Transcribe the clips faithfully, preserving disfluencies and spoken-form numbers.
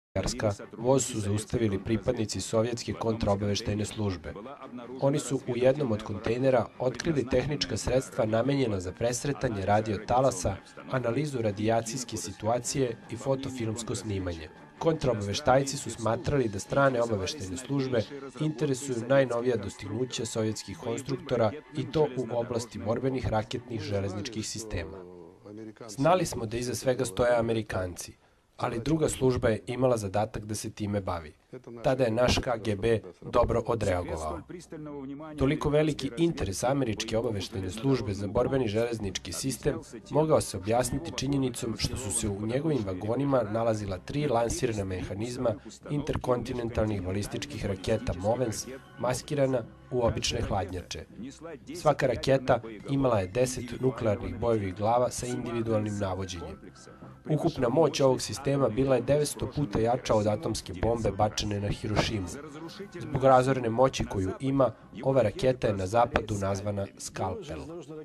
Mađarska, voz su zaustavili pripadnici sovjetske kontraobaveštajne službe. Oni su u jednom od kontejnera otkrili tehnička sredstva namenjena za presretanje radio talasa, analizu radijacijske situacije i fotofilmsko snimanje. Kontraobaveštajci su smatrali da strane obaveštajne službe interesuju najnovija dostignuća sovjetskih konstruktora i to u oblasti borbenih raketnih železničkih sistema. Znali smo da iza svega stoje Amerikanci, ali druga služba je imala zadatak da se time bavi. Tada je naš K G B dobro odreagovao. Toliko veliki interes američke obaveštajne službe za borbeni železnički sistem mogao se objasniti činjenicom što su se u njegovim vagonima nalazila tri lansirana mehanizma interkontinentalnih balističkih raketa Movens, maskirana u obične hladnjače. Svaka raketa imala je deset nuklearnih bojevih glava sa individualnim navođenjem. Ukupna moć ovog sistema bila je devetsto puta jača od atomske bombe bačene na Hirošimu. Zbog razorne moći koju ima, ova raketa je na zapadu nazvana Skalpel.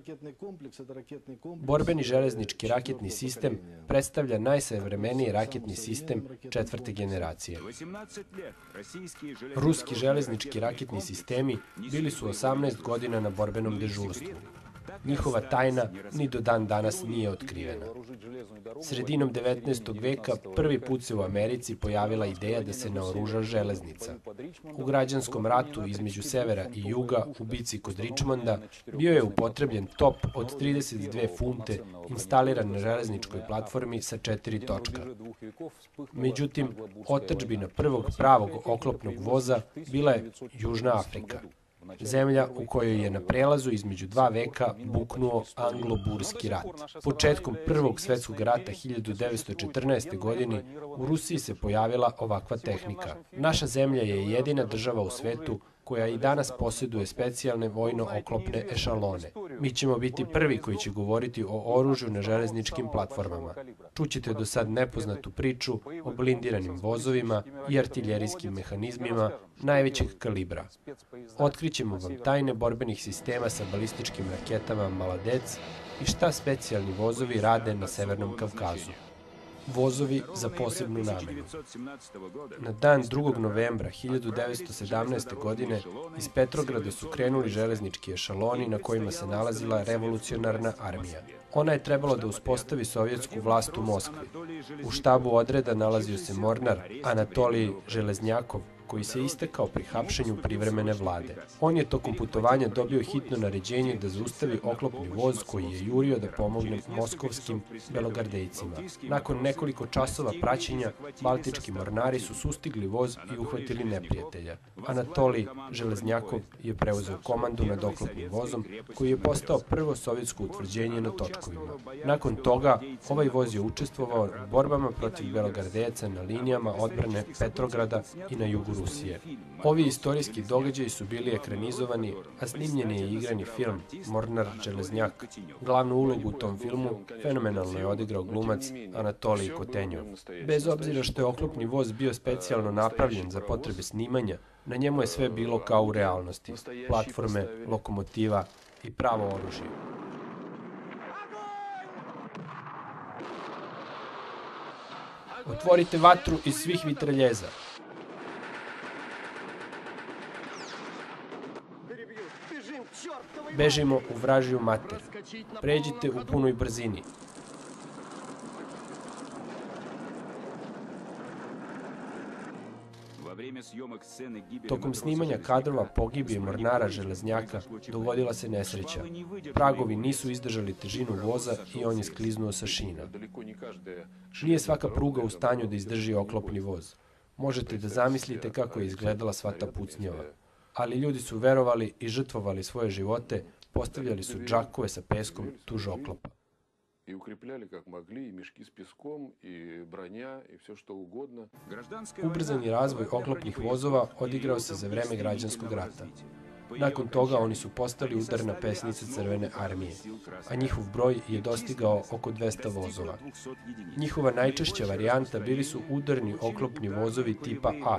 Borbeni železnički raketni sistem predstavlja najsavremeniji raketni sistem četvrte generacije. Ruski železnički raketni sistemi bili su osamnaest godina na borbenom dežurstvu. Njihova tajna ni do dan danas nije otkrivena. Sredinom devetnaestog veka prvi put se u Americi pojavila ideja da se naoruža železnica. U građanskom ratu između severa i juga u bici kod Ričmonda bio je upotrebljen top od trideset dve funte instaliran na železničkoj platformi sa četiri točka. Međutim, otadžbina prvog pravog oklopnog voza bila je Južna Afrika, zemlja u kojoj je na prelazu između dva veka buknuo Anglo-Burski rat. Početkom Prvog svetskog rata hiljadu devetsto četrnaeste. godine u Rusiji se pojavila ovakva tehnika. Naša zemlja je jedina država u svetu koja i danas posjeduje specijalne vojno-oklopne ešalone. Mi ćemo biti prvi koji će govoriti o oružju na železničkim platformama. Čućete do sad nepoznatu priču o blindiranim vozovima i artiljerijskim mehanizmima najvećeg kalibra. Otkrićemo vam tajne borbenih sistema sa balističkim raketama Maladec i šta specijalni vozovi rade na Severnom Kavkazu. Vozovi za posebnu namenu. Na dan drugog novembra hiljadu devetsto sedamnaeste. godine iz Petrograda su krenuli železnički ešaloni na kojima se nalazila revolucionarna armija. Ona je trebala da uspostavi sovjetsku vlast u Moskvi. U štabu odreda nalazio se mornar Anatolij Železnjakov, koji se istekao pri hapšenju privremene vlade. On je tokom putovanja dobio hitno naređenje da zaustavi oklopni voz koji je jurio da pomogne moskovskim belogardejcima. Nakon nekoliko časova praćenja, baltički mornari su sustigli voz i uhvatili neprijatelja. Anatolij Železnjakov je preuzeo komandu nad oklopnim vozom, koji je postao prvo sovjetsko utvrđenje na točkovima. Nakon toga, ovaj voz je učestvovao u borbama protiv belogardejaca na linijama odbrane Petrograda i na jugu Rusije. Ovi istorijski događaji su bili ekranizovani, a snimljen je i igrani film Mornar Železnjak. Glavnu ulogu u tom filmu fenomenalno je odigrao glumac Anatolij Kotenjov. Bez obzira što je oklopni voz bio specijalno napravljen za potrebe snimanja, na njemu je sve bilo kao u realnosti. Platforme, lokomotiva i pravo oružje. Otvorite vatru iz svih vitreljeza. Bežimo u vražiju mater. Pređite u punoj brzini. Tokom snimanja kadrova pogibije mornara Železnjaka dogodila se nesreća. Pragovi nisu izdržali težinu voza i on je skliznuo sa šina. Nije svaka pruga u stanju da izdrži oklopni voz. Možete da zamislite kako je izgledala sva ta pucnjava. Ali ljudi su verovali i žrtvovali svoje živote, postavljali su džakove sa peskom tuž oklopa. Ubrzani razvoj oklopnih vozova odigrao se za vreme građanskog rata. Nakon toga oni su postali udarna pesnica Crvene armije, a njihov broj je dostigao oko dvesta vozova. Njihova najčešća varijanta bili su udarni oklopni vozovi tipa A.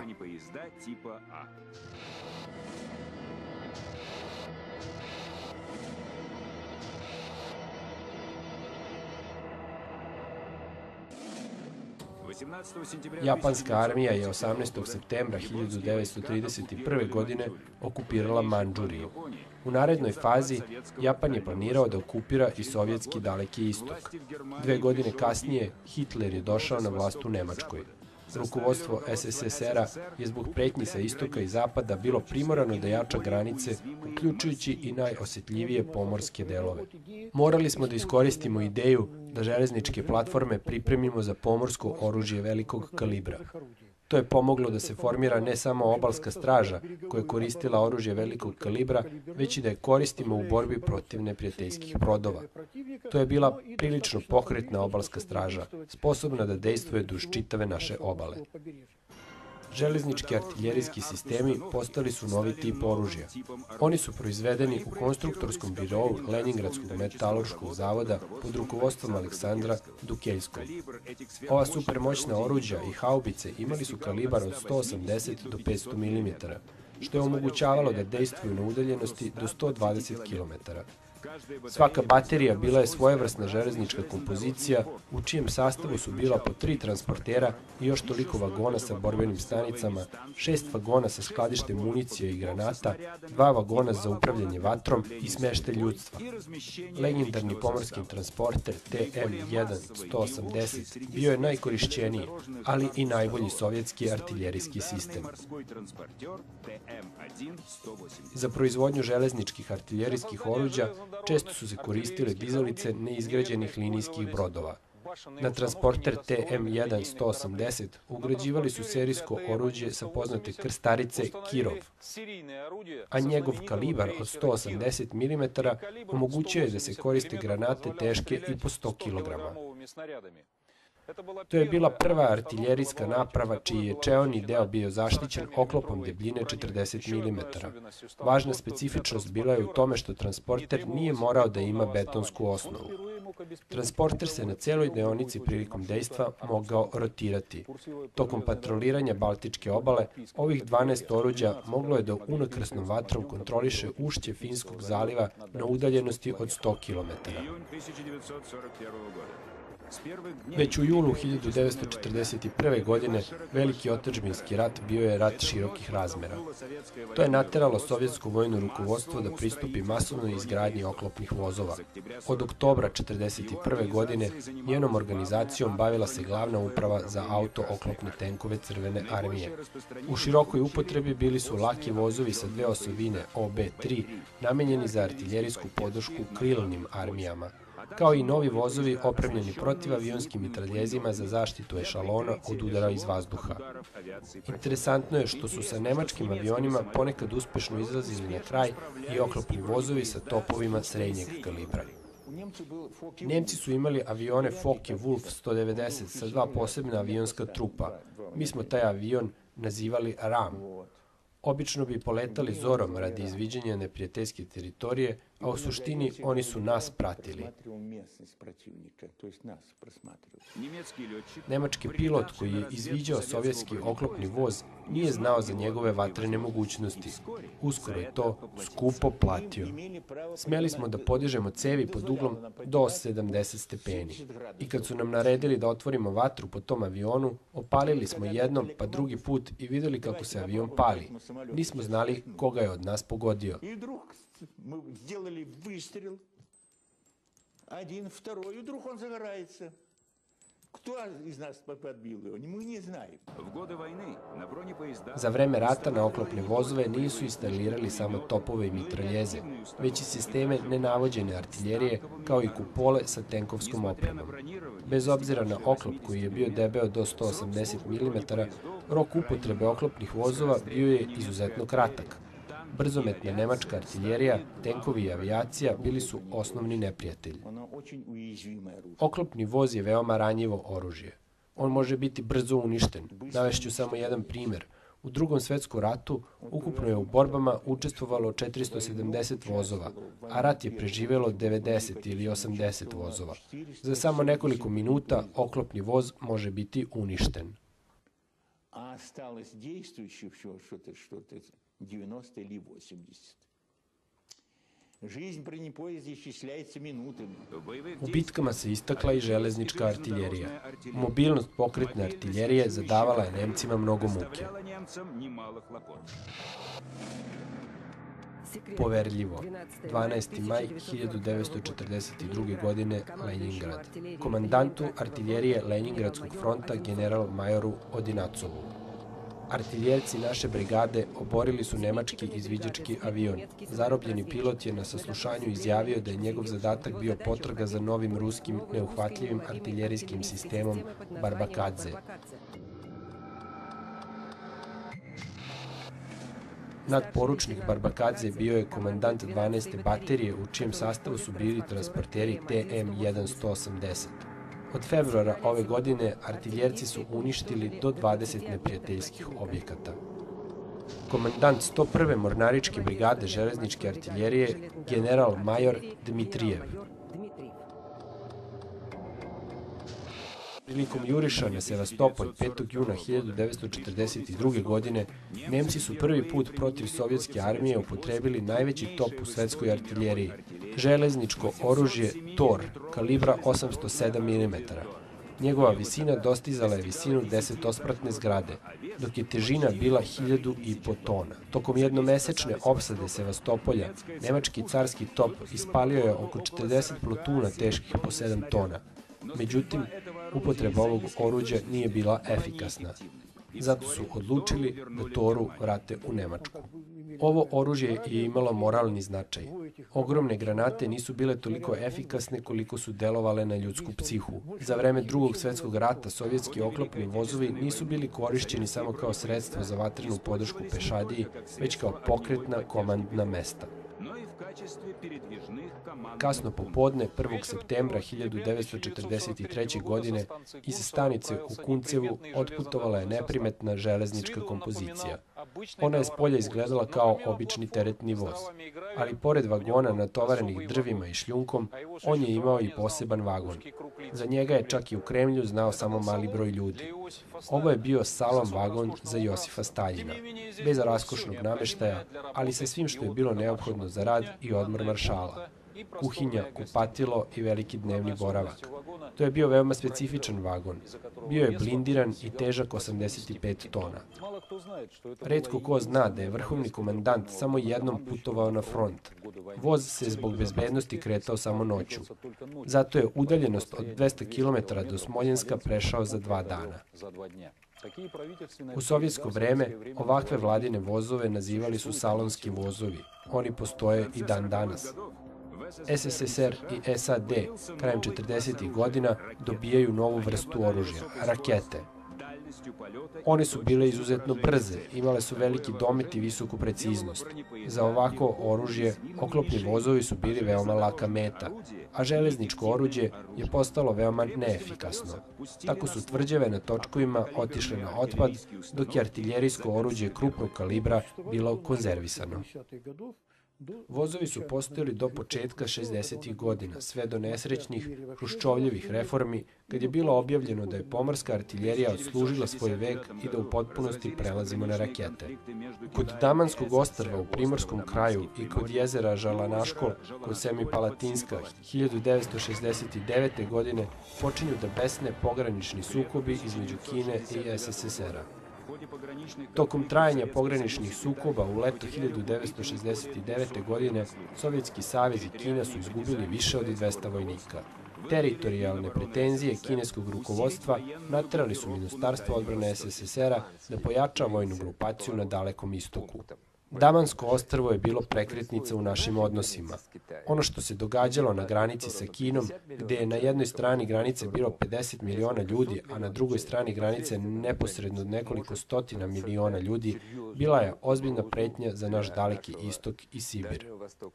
Japanska armija je osamnaestog septembra hiljadu devetsto trideset prve. godine okupirala Mandžuriju. U narednoj fazi Japan je planirao da okupira i sovjetski Daleki istok. Dve godine kasnije Hitler je došao na vlast u Nemačkoj. Rukovodstvo es es es era je zbog pretnji sa istoka i zapada bilo primorano da jača granice, uključujući i najosjetljivije pomorske delove. Morali smo da iskoristimo ideju da železničke platforme pripremimo za pomorsko oružje velikog kalibra. To je pomoglo da se formira ne samo obalska straža koja je koristila oružje velikog kalibra, već i da je koristimo u borbi protiv neprijateljskih brodova. To je bila prilično pokretna obalska straža, sposobna da dejstvuje duž čitave naše obale. Železnički artiljerijski sistemi postali su novi tip oružja. Oni su proizvedeni u konstruktorskom birou Leningradskog metalurškog zavoda pod rukovodstvom Aleksandra Dukeljskog. Ova supermoćna oruđa i haubice imali su kalibar od sto osamdeset do petsto milimetara, što je omogućavalo da dejstvuju na udaljenosti do sto dvadeset kilometara. Svaka baterija bila je svojevrsna železnička kompozicija u čijem sastavu su bila po tri transportera i još toliko vagona sa borbenim stanicama, šest vagona sa skladištem municije i granata, dva vagona za upravljanje vatrom i smeštaj ljudstva. Legendarni pomorski transporter te em jedan sto osamdeset bio je najkorišćeniji, ali i najbolji sovjetski artiljerijski sistem. Za proizvodnju železničkih artiljerijskih oruđa često su se koristile dizalice neizgrađenih linijskih brodova. Na transporter te em jedan sto osamdeset ugrađivali su serijsko oruđe sa poznate krstarice Kirov, a njegov kalibar od sto osamdeset milimetara omogućio je da se koriste granate teške i po sto kilograma. To je bila prva artiljerijska naprava čiji je čeoni deo bio zaštićen oklopom debljine četrdeset milimetara. Važna specifičnost bila je u tome što transporter nije morao da ima betonsku osnovu. Transporter se na celoj deonici prilikom dejstva mogao rotirati. Tokom patroliranja Baltičke obale, ovih dvanaest oruđa moglo je da unakrsnom vatrom kontroliše ušće Finskog zaliva na udaljenosti od sto kilometara. Već u julu hiljadu devetsto četrdeset prve. godine veliki otadžbinski rat bio je rat širokih razmera. To je nateralo sovjetsko vojno rukovodstvo da pristupi masovnoj izgradnji oklopnih vozova. Od oktobra četrdeset prve. godine njenom organizacijom bavila se glavna uprava za auto-oklopne tenkove Crvene armije. U širokoj upotrebi bili su laki vozovi sa dve osovine o be tri, namenjeni za artiljerijsku podršku krilnim armijama, kao i novi vozovi opremljeni protivavionskim mitraljezima za zaštitu ešalona od udara iz vazduha. Interesantno je što su sa nemačkim avionima ponekad uspešno izlazili na kraj i oklopni vozovi sa topovima srednjeg kalibra. Nemci su imali avione Focke-Wulf sto devedeset sa dva posebna avionska trupa. Mi smo taj avion nazivali Ram. Obično bi poletali zorom radi izviđanja neprijateljske teritorije, a u suštini oni su nas pratili. Nemački pilot koji je izviđao sovjetski oklopni voz nije znao za njegove vatrene mogućnosti. Uskoro je to skupo platio. Smeli smo da podižemo cevi pod uglom do sedamdeset stepeni. I kad su nam naredili da otvorimo vatru po tom avionu, opalili smo jednom pa drugi put i videli kako se avion pali. Nismo znali koga je od nas pogodio. Мы сделали выстрел, один, второй, и вдруг он загорается. Кто из нас подбил его? Мы не знаем. Za vreme rata na oklopne vozove nisu instalirali samo topove i mitraljeze, već i sisteme nenavođene artiljerije, kao i kupole sa tenkovskom opremom. Bez obzira na oklop koji je bio debeo do sto osamdeset milimetara, rok upotrebe oklopnih vozova bio je izuzetno kratak. Brzometna nemačka artiljerija, tenkovi i avijacija bili su osnovni neprijatelji. Oklopni voz je veoma ranjivo oružje. On može biti brzo uništen. Navešću samo jedan primer. U Drugom svetskom ratu ukupno je u borbama učestvovalo četiristo sedamdeset vozova, a rat je preživelo devedeset ili osamdeset vozova. Za samo nekoliko minuta oklopni voz može biti uništen. А осталось действующих что-то, что-то девяносто или восемьдесят. U bitkama se istakla i železnička artiljerija. Mobilnost pokretne artiljerije zadavala je Nemcima mnogo muke. Poverljivo. dvanaesti maj hiljadu devetsto četrdeset druge. godine, Lenjingrad. Komandantu artiljerije Lenjingradskog fronta general majoru Odinacovu. Artiljerci naše brigade oborili su nemački izviđački avion. Zarobljeni pilot je na saslušanju izjavio da je njegov zadatak bio potraga za novim ruskim neuhvatljivim artiljerijskim sistemom Barbakadze. Nadporučnik Barbakadze bio je komandant dvanaeste baterije u čijem sastavu su bili transporteri T M sto osamdeset. Od februara ove godine artiljerci su uništili do dvadeset neprijateljskih objekata. Komandant sto prve mornaričke brigade železničke artiljerije general major Dmitrijev. Prilikom juriša na Sevastopolj petog juna hiljadu devetsto četrdeset druge. godine Nemci su prvi put protiv sovjetske armije upotrebili najveći top u svetskoj artiljeriji, železničko oružje Tor kalibra osamsto sedam milimetara. Njegova visina dostizala je visinu desetospratne zgrade, dok je težina bila hiljadu i po tona. Tokom jednomesečne opsade Sevastopolja, nemački carski top ispalio je oko četrdeset plotuna teških po sedam tona. Međutim, upotreba ovog oruđa nije bila efikasna. Zato su odlučili da Toru vrate u Nemačku. Ovo oružje je imalo moralni značaj. Ogromne granate nisu bile toliko efikasne koliko su delovale na ljudsku psihu. Za vreme Drugog svetskog rata sovjetski oklopni vozovi nisu bili korišćeni samo kao sredstvo za vatrenu podršku pešadiji, već kao pokretna komandna mesta. Kasno popodne prvog septembra hiljadu devetsto četrdeset treće. godine iz stanice u Kuncevu otputovala je neprimetna železnička kompozicija. Ona je s polja izgledala kao obični teretni voz, ali pored vagona natovarenih drvima i šljunkom, on je imao i poseban vagon. Za njega je čak i u Kremlju znao samo mali broj ljudi. Ovo je bio salon vagon za Josifa Staljina, bez raskošnog nameštaja, ali sa svim što je bilo neophodno za rad i odmor maršala. Kuhinja, kupatilo i veliki dnevni boravak. To je bio veoma specifičan vagon. Bio je blindiran i težak osamdeset pet tona. Retko ko zna da je vrhovni komandant samo jednom putovao na front. Voz se zbog bezbednosti kretao samo noću. Zato je udaljenost od dvesta kilometara do Smoljenska prešao za dva dana. U sovjetsko vreme ovakve vladine vozove nazivali su salonski vozovi. Oni postoje i dan danas. S S S R i S A D krajem četrdesetih godina dobijaju novu vrstu oružja, rakete. One su bile izuzetno brze, imale su veliki domet i visoku preciznost. Za ovako oružje oklopni vozovi su bili veoma laka meta, a železničko oruđe je postalo veoma neefikasno. Tako su tvrđave na točkovima otišle na otpad, dok je artiljerijsko oruđe krupnog kalibra bilo konzervisano. Vozovi su postojali do početka šezdesetih godina, sve do nesrećnih Hruščovljevih reformi, kad je bilo objavljeno da je pomorska artiljerija odslužila svoj vek i da u potpunosti prelazimo na rakete. Kod Damanskog ostrva u primorskom kraju i kod jezera Žalanaškol kod Semipalatinska hiljadu devetsto šezdeset devete. godine počinju da besne pogranični sukobi između Kine i S S S R-a. Tokom trajanja pograničnih sukoba u leto hiljadu devetsto šezdeset devete. godine Sovjetski savez i Kina su izgubili više od dvesta vojnika. Teritorijalne pretenzije kineskog rukovodstva naterali su Ministarstvo odbrane S S S R-a da pojača vojnu grupaciju na Dalekom istoku. Damansko ostrvo je bilo prekretnica u našim odnosima. Ono što se događalo na granici sa Kinom, gde je na jednoj strani granice bilo pedeset miliona ljudi, a na drugoj strani granice neposredno nekoliko stotina miliona ljudi, bila je ozbiljna pretnja za naš Daleki istok i Sibir.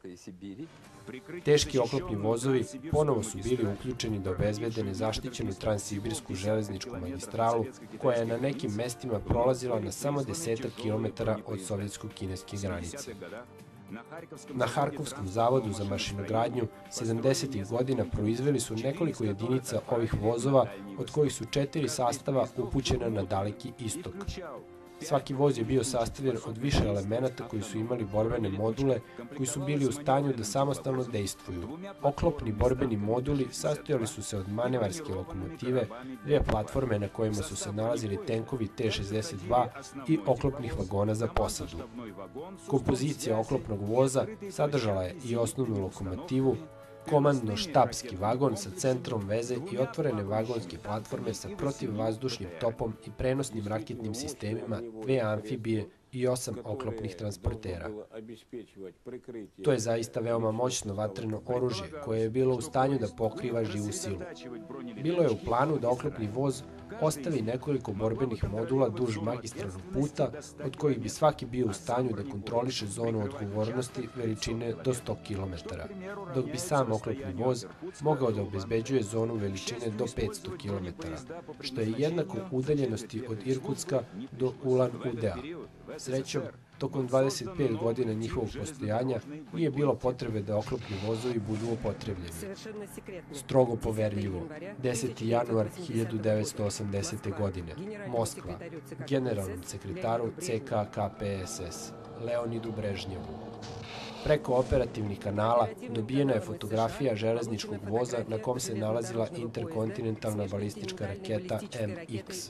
Teški oklopni vozovi ponovo su bili uključeni da obezbede nezaštićenu transsibirsku železničku magistralu, koja je na nekim mestima prolazila na samo desetak kilometara od sovjetsko-kineske granice. Na Harkovskom zavodu za mašinogradnju sedamdesetih godina proizveli su nekoliko jedinica ovih vozova, od kojih su četiri sastava upućena na Daleki istok. Svaki voz je bio sastavljen od više elemenata koji su imali borbene module koji su bili u stanju da samostalno dejstvuju. Oklopni borbeni moduli sastojali su se od manevarske lokomotive, dve platforme na kojima su se nalazili tenkovi T šezdeset dva i oklopnih vagona za posadu. Kompozicija oklopnog voza sadržala je i osnovnu lokomotivu, komandno-štabski vagon sa centrom veze i otvorene vagonske platforme sa protivvazdušnim topom i prenosnim raketnim sistemima, dve amfibije i osam oklopnih transportera. To je zaista veoma moćno vatreno oružje koje je bilo u stanju da pokriva živu silu. Bilo je u planu da oklopni voz ostavi nekoliko borbenih modula duž magistralnog puta, od kojih bi svaki bio u stanju da kontroliše zonu odgovornosti veličine do sto kilometara, dok bi sam oklopni voz mogao da obezbeđuje zonu veličine do petsto kilometara, što je jednako udaljenosti od Irkutska do Ulan-Udea. Srećom, tokom dvadeset pet godina njihovog postojanja nije bilo potrebe da oklopni vozovi budu upotrebljeni. Strogo poverljivo, deseti januar hiljadu devetsto osamdesete. godine, Moskva, generalnom sekretaru C K K P S S, Leonidu Brežnjevu. Preko operativnih kanala dobijena je fotografija železničkog voza na kom se nalazila interkontinentalna balistička raketa M X.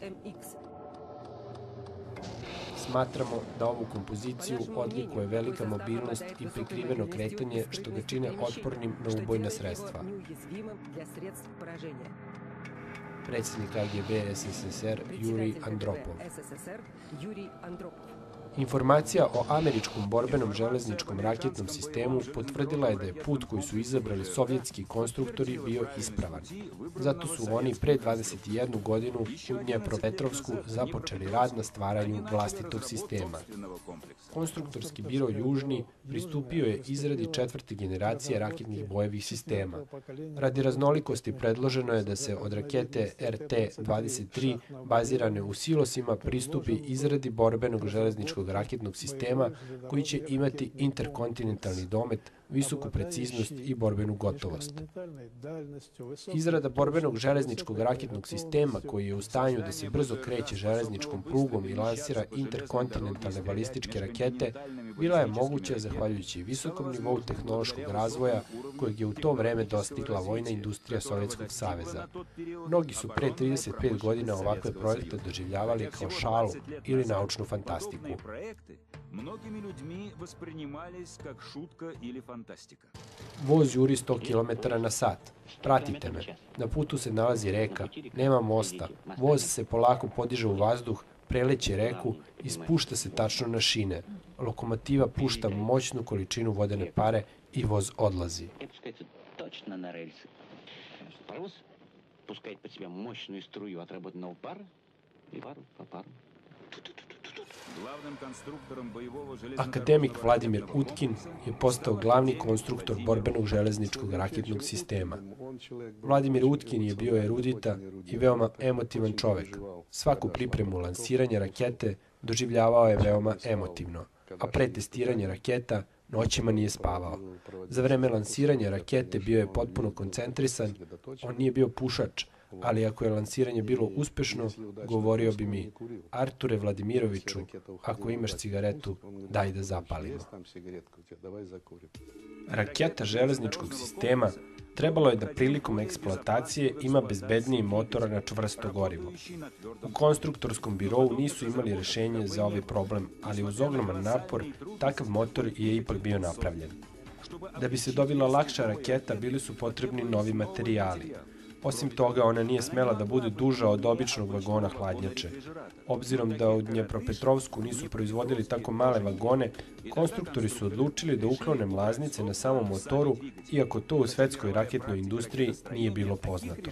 Smatramo da ovu kompoziciju odlikuje velika mobilnost i prikriveno kretanje što ga čine otpornim na ubojna sredstva. Predsjednik A G B S S S R Jurij Andropov. Informacija o američkom borbenom železničkom raketnom sistemu potvrdila je da je put koji su izabrali sovjetski konstruktori bio ispravan. Zato su oni pre dvadeset jednu godinu u Dnjepropetrovsku započeli rad na stvaranju vlastitog sistema. Konstruktorski biro Južni pristupio je izradi četvrte generacije raketnih bojevih sistema. Radi raznolikosti predloženo je da se od rakete R T dvadeset tri bazirane u silosima pristupi izradi borbenog železničkog raketnog sistema koji će imati interkontinentalni domet, visoku preciznost i borbenu gotovost. Izrada borbenog železničkog raketnog sistema koji je u stanju da se brzo kreće železničkom prugom i lansira interkontinentalne balističke rakete bila je moguća zahvaljujući visokom nivou tehnološkog razvoja kojeg je u to vreme dostigla vojna industrija Sovjetskog saveza. Mnogi su pre trideset pet godina ovakve projekte doživljavali kao šalu ili naučnu fantastiku. Mnogimi ljudmi воспринимались как šutka ili fantastika. Voz juri sto kilometara na sat. Pratite me. Na putu se nalazi reka, nema mosta. Voz se polako podiže u vazduh, preleće reku i spušta se tačno na šine. Lokomotiva pušta moćnu količinu vodene pare i voz odlazi. Točno na rельсы. Паровоз пускает под себя мощную струю отработанного пара и пару по пару. Akademik Vladimir Utkin je postao glavni konstruktor borbenog železničkog raketnog sistema. Vladimir Utkin je bio erudita i veoma emotivan čovek. Svaku pripremu lansiranja rakete doživljavao je veoma emotivno, a pre testiranja raketa noćima nije spavao. Za vreme lansiranja rakete bio je potpuno koncentrisan, on nije bio pušač, ali ako je lansiranje bilo uspešno, govorio bi mi, Arture Vladimiroviću, ako imaš cigaretu, daj da zapalimo. Raketa železničkog sistema trebalo je da prilikom eksploatacije ima bezbedniji motor na čvrsto gorivo. U konstruktorskom birou nisu imali rešenje za ovaj problem, ali uz ogroman napor, takav motor je ipak bio napravljen. Da bi se dobila lakša raketa, bili su potrebni novi materijali. Osim toga, ona nije smela da bude duža od običnog vagona hladnjače. Obzirom da u Dnjepropetrovsku nisu proizvodili tako male vagone, konstruktori su odlučili da uklone mlaznice na samom motoru, iako to u svetskoj raketnoj industriji nije bilo poznato.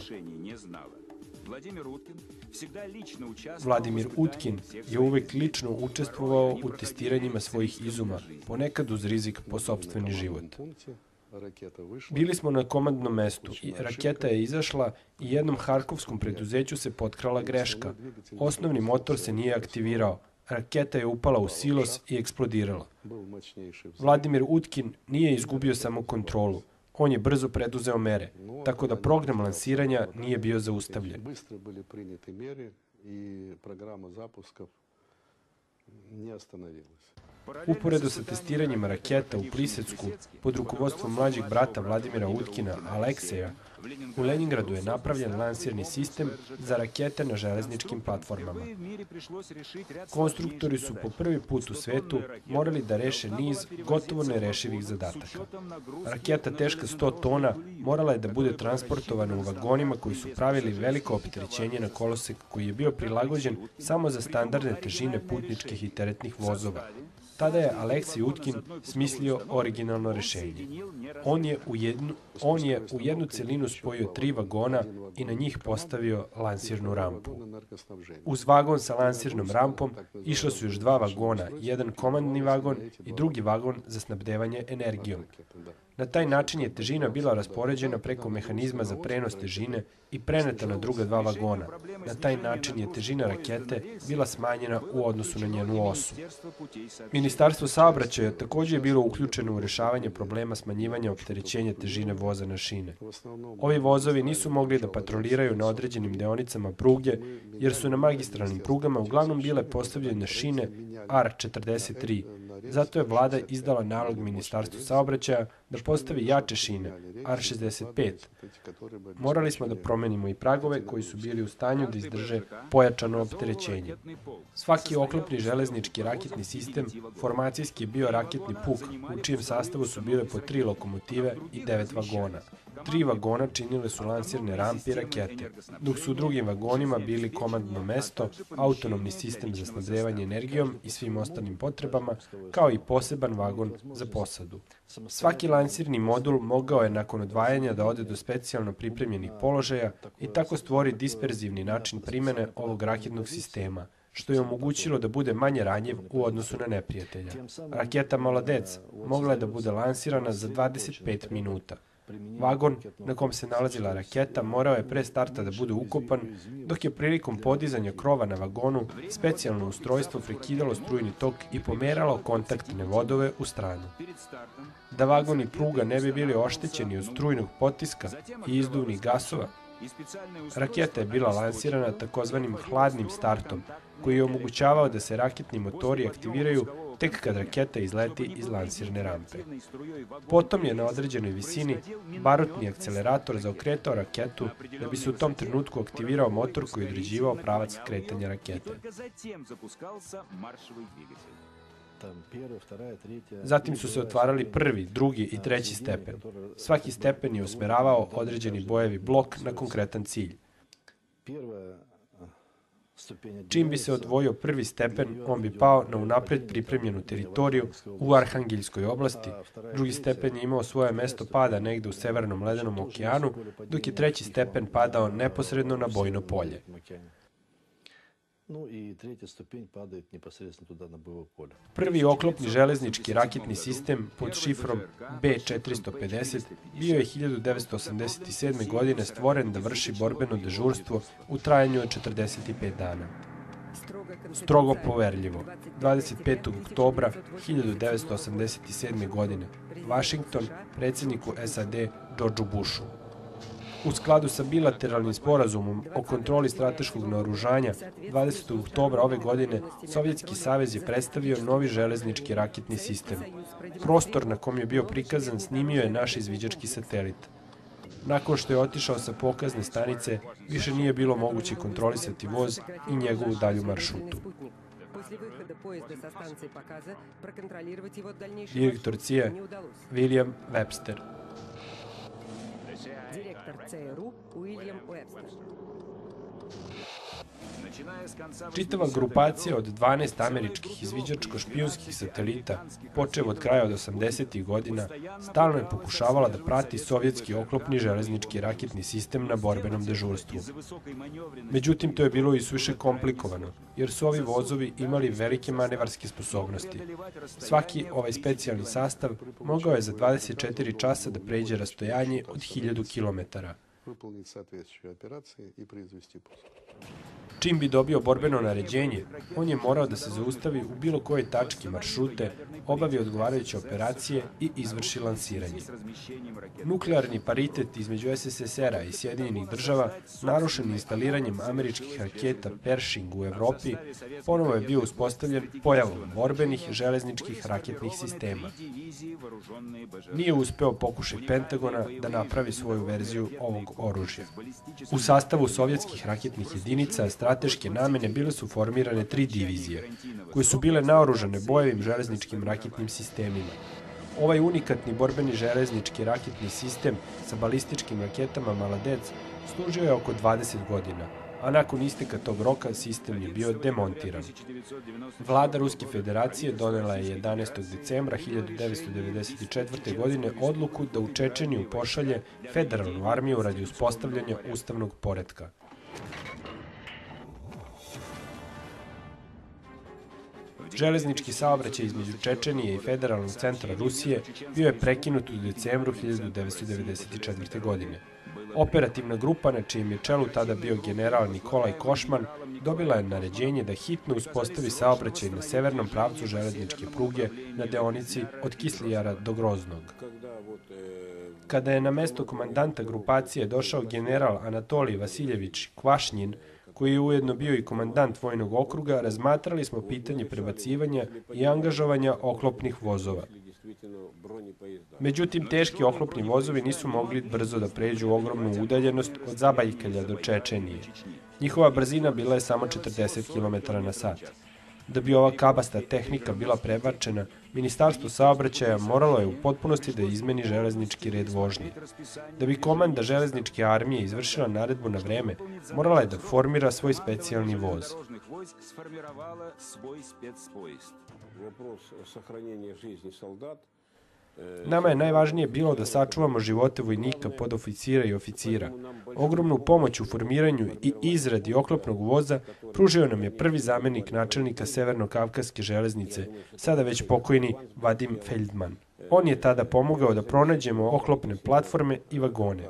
Vladimir Utkin je uvek lično učestvovao u testiranjima svojih izuma, ponekad uz rizik po sopstveni život. Bili smo na komandnom mestu i raketa je izašla i jednom harkovskom preduzeću se potkrala greška. Osnovni motor se nije aktivirao. raketa je upala u silos i eksplodirala. Vladimir Utkin nije izgubio samo kontrolu. On je brzo preduzeo mere, tako da program lansiranja nije bio zaustavljen. Uporedo sa testiranjima raketa u Plisecku, pod rukovodstvom mlađeg brata Vladimira Utkina, Alekseja, u Leningradu je napravljen lansirni sistem za rakete na železničkim platformama. Konstruktori su po prvi put u svetu morali da reše niz gotovo nerešivih zadataka. Raketa teška sto tona morala je da bude transportovana u vagonima koji su pravili veliko opterećenje na kolosek koji je bio prilagođen samo za standardne težine putničkih i teretnih vozova. Tada je Aleksej Utkin smislio originalno rešenje. On je u jednu, on je u jednu celinu spojio tri vagona i na njih postavio lansirnu rampu. Uz vagon sa lansirnom rampom išla su još dva vagona, jedan komandni vagon i drugi vagon za snabdevanje energijom. Na taj način je težina bila raspoređena preko mehanizma za prenos težine i preneta na druga dva vagona. Na taj način je težina rakete bila smanjena u odnosu na njenu osu. Ministarstvo saobraćaja također je bilo uključeno u rešavanje problema smanjivanja opterećenja težine voza na šine. Ovi vozovi nisu mogli da patroliraju na određenim deonicama pruge, jer su na magistralnim prugama uglavnom bile postavljene šine R četrdeset tri. Zato je vlada izdala nalog Ministarstvu saobraćaja da postavi jače šine, R šezdeset pet. Morali smo da promenimo i pragove koji su bili u stanju da izdrže pojačano opterećenje. Svaki oklopni železnički raketni sistem formacijski je bio raketni puk, u čijem sastavu su bile po tri lokomotive i devet vagona. Tri vagona činile su lansirne rampe i rakete, dok su u drugim vagonima bili komandno mesto, autonomni sistem za snabdevanje energijom i svim ostalim potrebama, kao i poseban vagon za posadu. Svaki lansirni modul mogao je nakon odvajanja da ode do specijalno pripremljenih položaja i tako stvori disperzivni način primene ovog raketnog sistema, što je omogućilo da bude manje ranjiv u odnosu na neprijatelja. Raketa Moladec mogla je da bude lansirana za dvadeset pet minuta. Vagon na kom se nalazila raketa morao je pre starta da bude ukopan, dok je prilikom podizanja krova na vagonu specijalno ustrojstvo prekidalo strujni tok i pomeralo kontaktne vodove u stranu. Da vagon i pruga ne bi bili oštećeni od strujnog potiska i izduvnih gasova, raketa je bila lansirana takozvanim hladnim startom, koji je omogućavao da se raketni motori aktiviraju tek kad raketa izleti iz lansirne rampe. Potom je na određenoj visini barutni akcelerator zaokretao raketu da bi se u tom trenutku aktivirao motor koji je određivao pravac kretanja rakete. Zatim su se otvarali prvi, drugi i treći stepen. Svaki stepen je usmeravao određeni bojevi blok na konkretan cilj. Čim bi se odvojio prvi stepen, on bi pao na unapred pripremljenu teritoriju u Arhangeljskoj oblasti, drugi stepen je imao svoje mesto pada negde u Severnom ledenom okeanu, dok je treći stepen padao neposredno na bojno polje. Prvi oklopni železnički raketni sistem pod šifrom B četiristo pedeset bio je hiljadu devetsto osamdeset sedme. godine stvoren da vrši borbeno dežurstvo u trajanju od četrdeset pet dana. Strogo poverljivo. dvadeset petog oktobra hiljadu devetsto osamdeset sedme. godine. Vašington, predsjedniku S A D Georgeu Bushu. U skladu sa bilateralnim sporazumom o kontroli strateškog naoružanja, dvadesetog oktobra ove godine Sovjetski savez je predstavio novi železnički raketni sistem. Prostor na kom je bio prikazan snimio je naš izviđački satelit. Nakon što je otišao sa pokazne stanice, više nije bilo moguće kontrolisati voz i njegovu dalju maršrutu. Direktor C I A William Webster. Директор Ц Р У Уильям Уэбстер. Čitava grupacija od dvanaest američkih izviđačko-špijunskih satelita, počev od kraja od osamdesetih godina, stalno je pokušavala da prati sovjetski oklopni železnički raketni sistem na borbenom dežurstvu. Međutim, to je bilo i suviše komplikovano, jer su ovi vozovi imali velike manevarske sposobnosti. Svaki ovaj specijalni sastav mogao je za dvadeset četiri časa da pređe rastojanje od hiljadu kilometara. Čim bi dobio borbeno naređenje, on je morao da se zaustavi u bilo kojoj tački maršrute, obavi odgovarajuće operacije i izvrši lansiranje. Nuklearni paritet između S S S R-a i Sjedinjenih država, narušen instaliranjem američkih raketa Pershing u Evropi, ponovo je bio uspostavljen pojavom borbenih železničkih raketnih sistema. Nije uspeo pokušaj Pentagona da napravi svoju verziju ovog oružja. U sastavu sovjetskih raketnih jedinica strateške namene bile su formirane tri divizije, koje su bile naoružane bojevim železničkim raketnim sistemima. Ovaj unikatni borbeni železnički raketni sistem sa balističkim raketama Maladec služio je oko dvadeset godina, a nakon isteka tog roka sistem je bio demontiran. Vlada Ruske federacije donela je jedanaestog decembra hiljadu devetsto devedeset četvrte. godine odluku da u Čečeniju pošalje federalnu armiju radi uspostavljanja ustavnog poretka. Železnički saobraćaj između Čečenije i Federalnog centra Rusije bio je prekinut u decembru hiljadu devetsto devedeset četvrte. godine. Operativna grupa, na čijem je čelu tada bio general Nikolaj Košman, dobila je naređenje da hitno uspostavi saobraćaj na severnom pravcu železničke pruge na deonici od Kislijara do Groznog. Kada je na mesto komandanta grupacije došao general Anatolij Vasiljević Kvašnjin, koji je ujedno bio i komandant vojnog okruga, razmatrali smo pitanje prebacivanja i angažovanja oklopnih vozova. Međutim, teški oklopni vozovi nisu mogli brzo da pređu ogromnu udaljenost od Zabajkalja do Čečenije. Njihova brzina bila je samo četrdeset kilometara na sat. Da bi ova kabasta tehnika bila prebačena, Ministarstvo saobraćaja moralo je u potpunosti da izmeni železnički red vožnje. Da bi komanda železničke armije izvršila naredbu na vreme, morala je da formira svoj specijalni voz. Nama je najvažnije bilo da sačuvamo živote vojnika, podoficira i oficira. Ogromnu pomoć u formiranju i izradi oklopnog voza pružio nam je prvi zamenik načelnika Severno-Kavkaske železnice, sada već pokojni Vadim Feldman. On je tada pomogao da pronađemo oklopne platforme i vagone.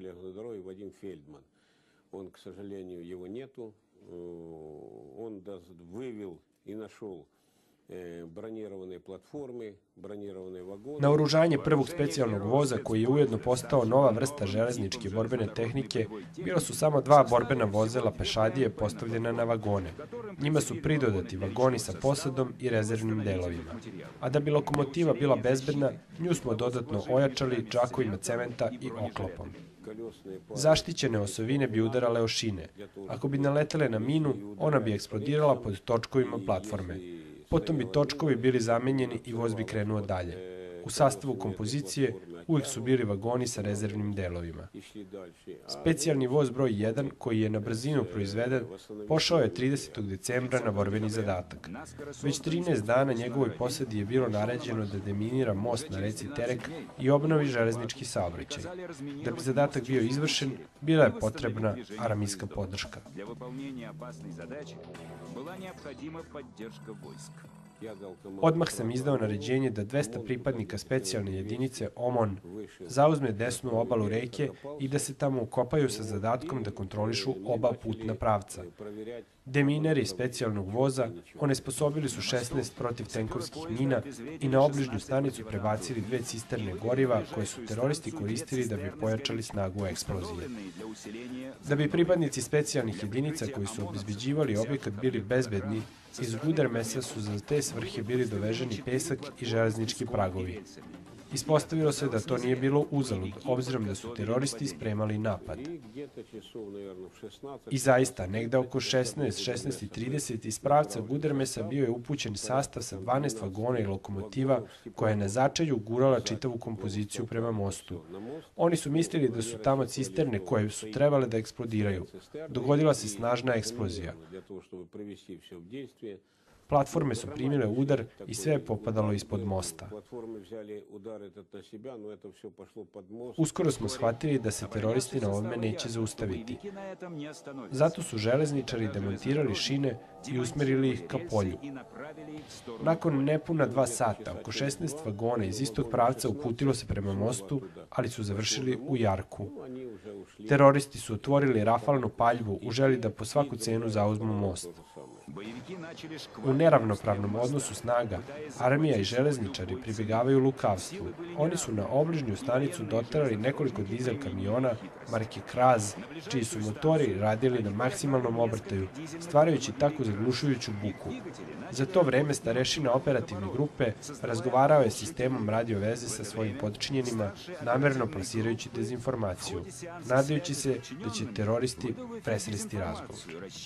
Naoružanje prvog specijalnog voza, koji je ujedno postao nova vrsta železničke borbene tehnike, bila su samo dva borbena vozila pešadije postavljena na vagone. Njima su pridodati vagoni sa posadom i rezervnim delovima. A da bi lokomotiva bila bezbedna, nju smo dodatno ojačali džakovima cementa i oklopom. Zaštićene osovine bi udarale o šine. Ako bi naletele na minu, ona bi eksplodirala pod točkovima platforme. Potom bi točkovi bili zamenjeni i voz bi krenuo dalje. U sastavu kompozicije uvijek su bili vagoni sa rezervnim delovima. Specijalni voz broj jedan, koji je na brzinu proizveden, pošao je tridesetog decembra na borbeni zadatak. Već trinaest dana njegovoj posadi je bilo naređeno da deminira most na reci Terek i obnovi železnički saobraćaj. Da bi zadatak bio izvršen, bila je potrebna armijska podrška. Odmah sam izdao naređenje da dvesta pripadnika specijalne jedinice OMON zauzme desnu obalu reke i da se tamo ukopaju sa zadatkom da kontrolišu oba putna pravca. Demineri specijalnog voza onesposobili su šesnaest protivtenkovskih mina i na obližnju stanicu prebacili dve cisterne goriva koje su teroristi koristili da bi pojačali snagu eksplozije. Da bi pripadnici specijalnih jedinica koji su obezbeđivali objekat bili bezbedni, iz Gudermesa su za te svrhe bili doveženi pesak i železnički pragovi. Ispostavilo se da to nije bilo uzalud, obzirom da su teroristi spremali napad. I zaista, negde oko šesnaest, šesnaest i trideset iz pravca Gudermesa bio je upućen sastav sa dvanaest vagona i lokomotiva koja je na začelju gurala čitavu kompoziciju prema mostu. Oni su mislili da su tamo cisterne koje su trebale da eksplodiraju. Dogodila se snažna eksplozija. Platforme su primile udar i sve je popadalo ispod mosta. Uskoro smo shvatili da se teroristi na ovome neće zaustaviti. Zato su železničari demontirali šine i usmerili ih ka polju. Nakon nepuna dva sata, oko šesnaest vagona iz istog pravca uputilo se prema mostu, ali su završili u jarku. Teroristi su otvorili rafalnu paljbu u želji da po svaku cenu zauzmu most. U neravnopravnom odnosu snaga, armija i železničari pribjegavaju lukavstvu. Oni su na obližnju stanicu doterali nekoliko dizel kamiona marke Kraz, čiji su motori radili na maksimalnom obrtaju, stvarajući tako zaglušujuću buku. Za to vreme starešina operativne grupe razgovarao je sistemom radio veze sa svojim podčinjenima, namerno plasirajući dezinformaciju, nadajući se da će teroristi presresti razgovor.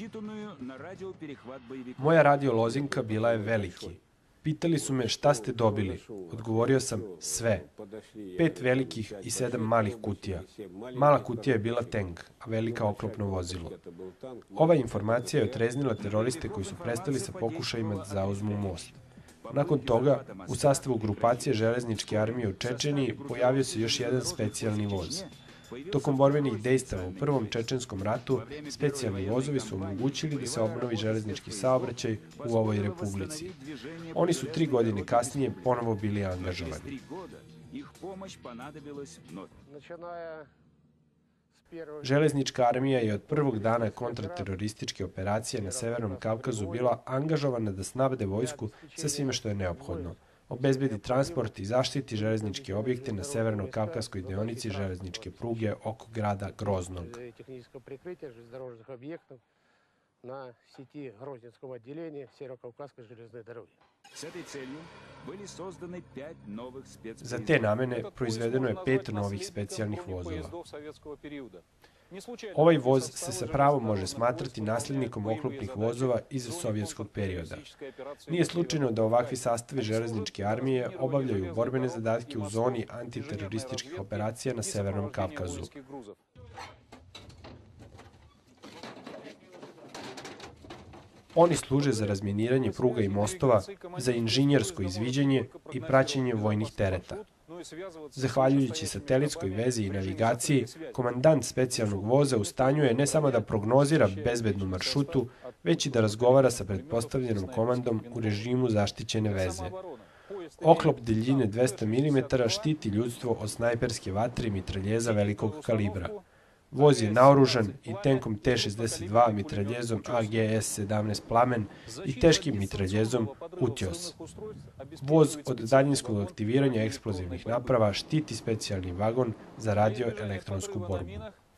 Moja radio lozinka bila je veliki. Pitali su me šta ste dobili. Odgovorio sam sve. Pet velikih i sedam malih kutija. Mala kutija je bila tank, a velika oklopno vozilo. Ova informacija je otreznila teroriste koji su prestali sa pokušajima da zauzmu most. Nakon toga, u sastavu grupacije železničke armije u Čečeniji pojavio se još jedan specijalni voz. Tokom borbenih dejstava u Prvom čečenskom ratu, specijalni vozovi su omogućili da se obnovi železnički saobraćaj u ovoj republici. Oni su tri godine kasnije ponovo bili angažovani. Železnička armija je od prvog dana kontraterorističke operacije na Severnom Kavkazu bila angažovana da snabde vojsku sa svime što je neophodno. Obezbedi transport i zaštiti železničke objekte na severno-kavkaskoj deonici železničke pruge oko grada Groznog. Za te namene proizvedeno je pet novih specijalnih vozova. Ovaj voz se sa pravom može smatrati naslednikom oklopnih vozova iz sovjetskog perioda. Nije slučajno da ovakvi sastavi železničke armije obavljaju borbene zadatke u zoni antiterorističkih operacija na Severnom Kavkazu. Oni služe za razminiranje pruga i mostova, za inženjersko izviđanje i praćenje vojnih tereta. Zahvaljujući satelitskoj vezi i navigaciji, komandant specijalnog voza u stanju je ne samo da prognozira bezbednu maršrutu, već i da razgovara sa pretpostavljenom komandom u režimu zaštićene veze. Oklop deljine dvesta milimetara štiti ljudstvo od snajperske vatre i mitraljeza velikog kalibra. Voz je naoružan i tenkom T šezdeset dva, mitraljezom A G S sedamnaest Plamen i teškim mitraljezom Utios. Voz od daljinskog aktiviranja eksplozivnih naprava štiti specijalni vagon za radio-elektronsku borbu.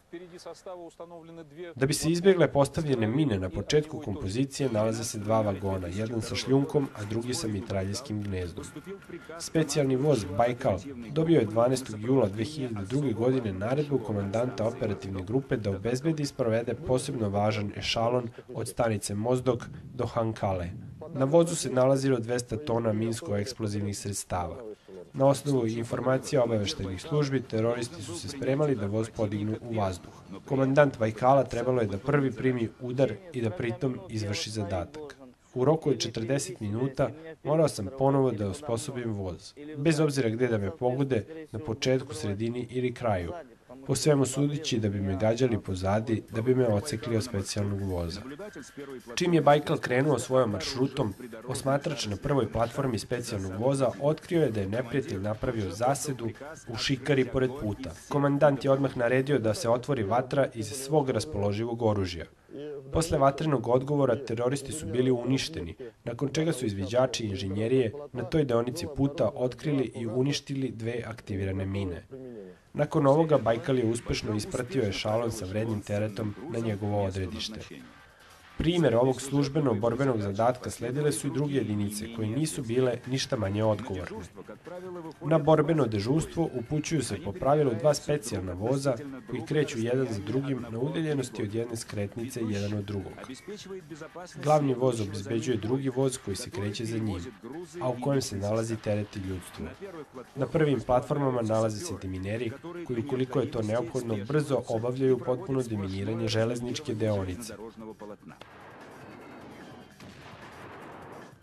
Da bi se izbjegle postavljene mine na početku kompozicije nalaze se dva vagona, jedan sa šljunkom, a drugi sa mitraljskim gnezdom. Specijalni voz Bajkal dobio je dvanaestog jula dve hiljade druge. godine naredbu komandanta operativne grupe da obezbedi i sprovede posebno važan ešalon od stanice Mozdok do Hankale. Na vozu se nalazilo dvesta tona minsko-eksplozivnih sredstava. Na osnovu informacija obaveštajnih službi, teroristi su se spremali da voz podignu u vazduh. Komandant Bajkala trebalo je da prvi primi udar i da pritom izvrši zadatak. U roku od četrdeset minuta morao sam ponovo da osposobim voz, bez obzira gde da me pogode, na početku, sredini ili kraju. Po svemu sudići da bi me gađali pozadi, da bi me ocekli od specijalnog voza. Čim je Bajkal krenuo svojom maršrutom, osmatrač na prvoj platformi specijalnog voza otkrio je da je neprijatelj napravio zasedu u šikari pored puta. Komandant je odmah naredio da se otvori vatra iz svog raspoloživog oružja. Posle vatrenog odgovora teroristi su bili uništeni, nakon čega su izviđači inženjerije na toj deonici puta otkrili i uništili dve aktivirane mine. Nakon ovoga Bajkal je uspešno ispratio ešalon sa vrednim teretom na njegovo odredište. Primer ovog službenog borbenog zadatka sledile su i druge jedinice koje nisu bile ništa manje odgovorne. Na borbeno dežurstvo upućuju se po pravilu dva specijalna voza koji kreću jedan za drugim na udaljenosti od jedne skretnice jedan od drugog. Glavni voz obezbeđuje drugi voz koji se kreće za njim, a u kojem se nalazi teret i ljudstvo. Na prvim platformama nalaze se demineri koji, ukoliko je to neophodno, brzo obavljaju potpuno deminiranje železničke deonice.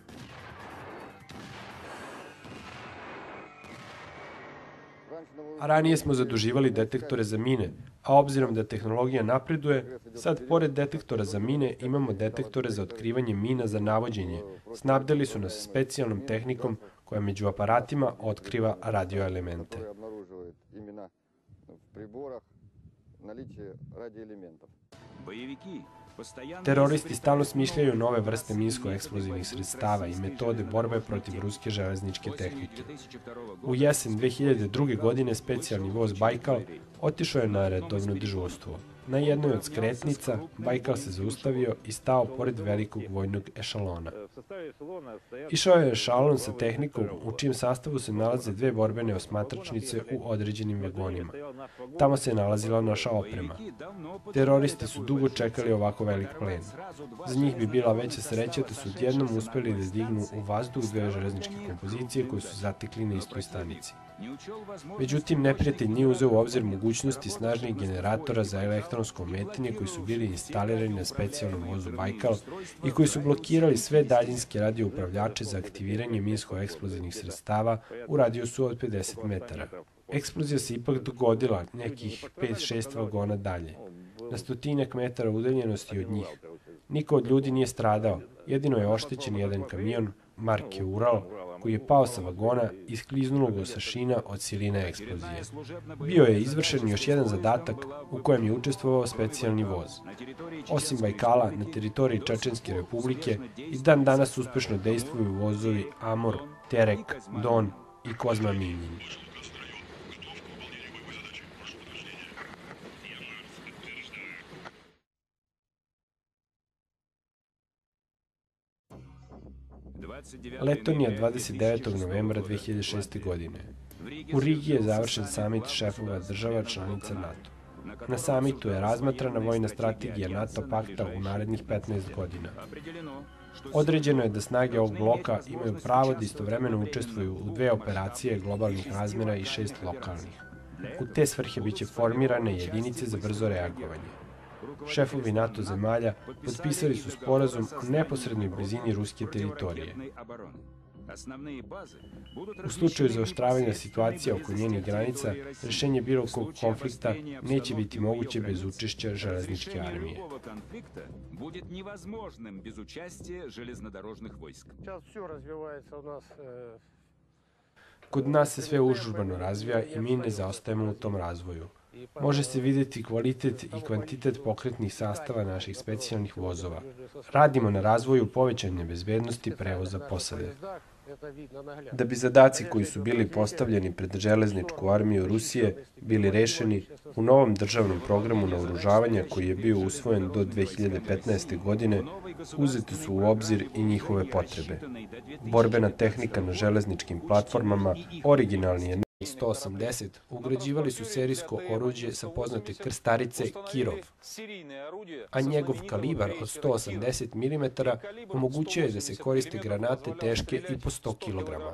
A ranije smo zaduživali detektore za mine, a obzirom da tehnologija napreduje, sad pored detektora za mine imamo detektore za otkrivanje mina za navođenje. Snabdeli su nas specijalnom tehnikom koja među aparatima otkriva radioelemente. Teroristi stalno smišljaju nove vrste minsko-eksplozivnih sredstava i metode borbe protiv ruske železničke tehnike. U jesen dve hiljade druge. godine specijalni voz Bajkal otišao je na redovno dežurstvo. Na jednoj od skretnica Bajkal se zaustavio i stao pored velikog vojnog ešalona. Išao je ešalon sa tehnikom u čijem sastavu se nalaze dve borbene osmatračnice u određenim vagonima. Tamo se nalazila naša oprema. Teroristi su dugo čekali ovako velik plen. Za njih bi bila veća sreća da su odjednom uspeli da dignu u vazduh dve železničke kompozicije koje su zatekli na istoj stanici. Međutim, neprijatelj nije uzeo u obzir mogućnosti snažnih generatora za elektronsko ometanje koji su bili instalirani na specijalnom vozu Bajkal i koji su blokirali sve daljinske radioupravljače za aktiviranje minsko-eksplozivnih sredstava u radijusu od pedeset metara. Eksplozija se ipak dogodila nekih pet šest vagona dalje, na stotinak metara udaljenosti od njih. Niko od ljudi nije stradao, jedino je oštećen jedan kamion marke Ural, koji je pao sa vagona i skliznulo go sa šina od siline eksplozije. Bio je izvršen još jedan zadatak u kojem je učestvovao specijalni voz. Osim Bajkala, na teritoriji Čečenske republike i dan danas uspešno dejstvuju vozovi Amur, Terek, Don i Kozma Minjin. Letonija dvadeset devetog novembra dve hiljade šeste. godine. U Rigi je završen samit šefova država članica NATO. Na samitu je razmatrana vojna strategija NATO pakta u narednih petnaest godina. Određeno je da snage ovog bloka imaju pravo da istovremeno učestvuju u dve operacije globalnih razmera i šest lokalnih. U te svrhe biće formirane jedinice za brzo reagovanje. Šefovi NATO zemalja potpisali su sporazum o neposrednoj blizini ruske teritorije. U slučaju zaoštravanja situacija oko njenih granica, rešenje bilo kog konflikta neće biti moguće bez učešća železničke armije. Kod nas se sve užurbano razvija i mi ne zaostajemo u tom razvoju. Može se videti kvalitet i kvantitet pokretnih sastava naših specijalnih vozova. Radimo na razvoju povećane bezbednosti prevoza posade. Da bi zadaci koji su bili postavljeni pred železničku armiju Rusije bili rešeni, u novom državnom programu naoružavanja koji je bio usvojen do dve hiljade petnaeste. godine, uzete su u obzir i njihove potrebe. Borbena tehnika na železničkim platformama originalni je sto osamdeset ugrađivali su serijsko oruđe sa poznate krstarice Kirov, a njegov kalibar od sto osamdeset milimetara omogućuje da se koriste granate teške i po sto kilograma.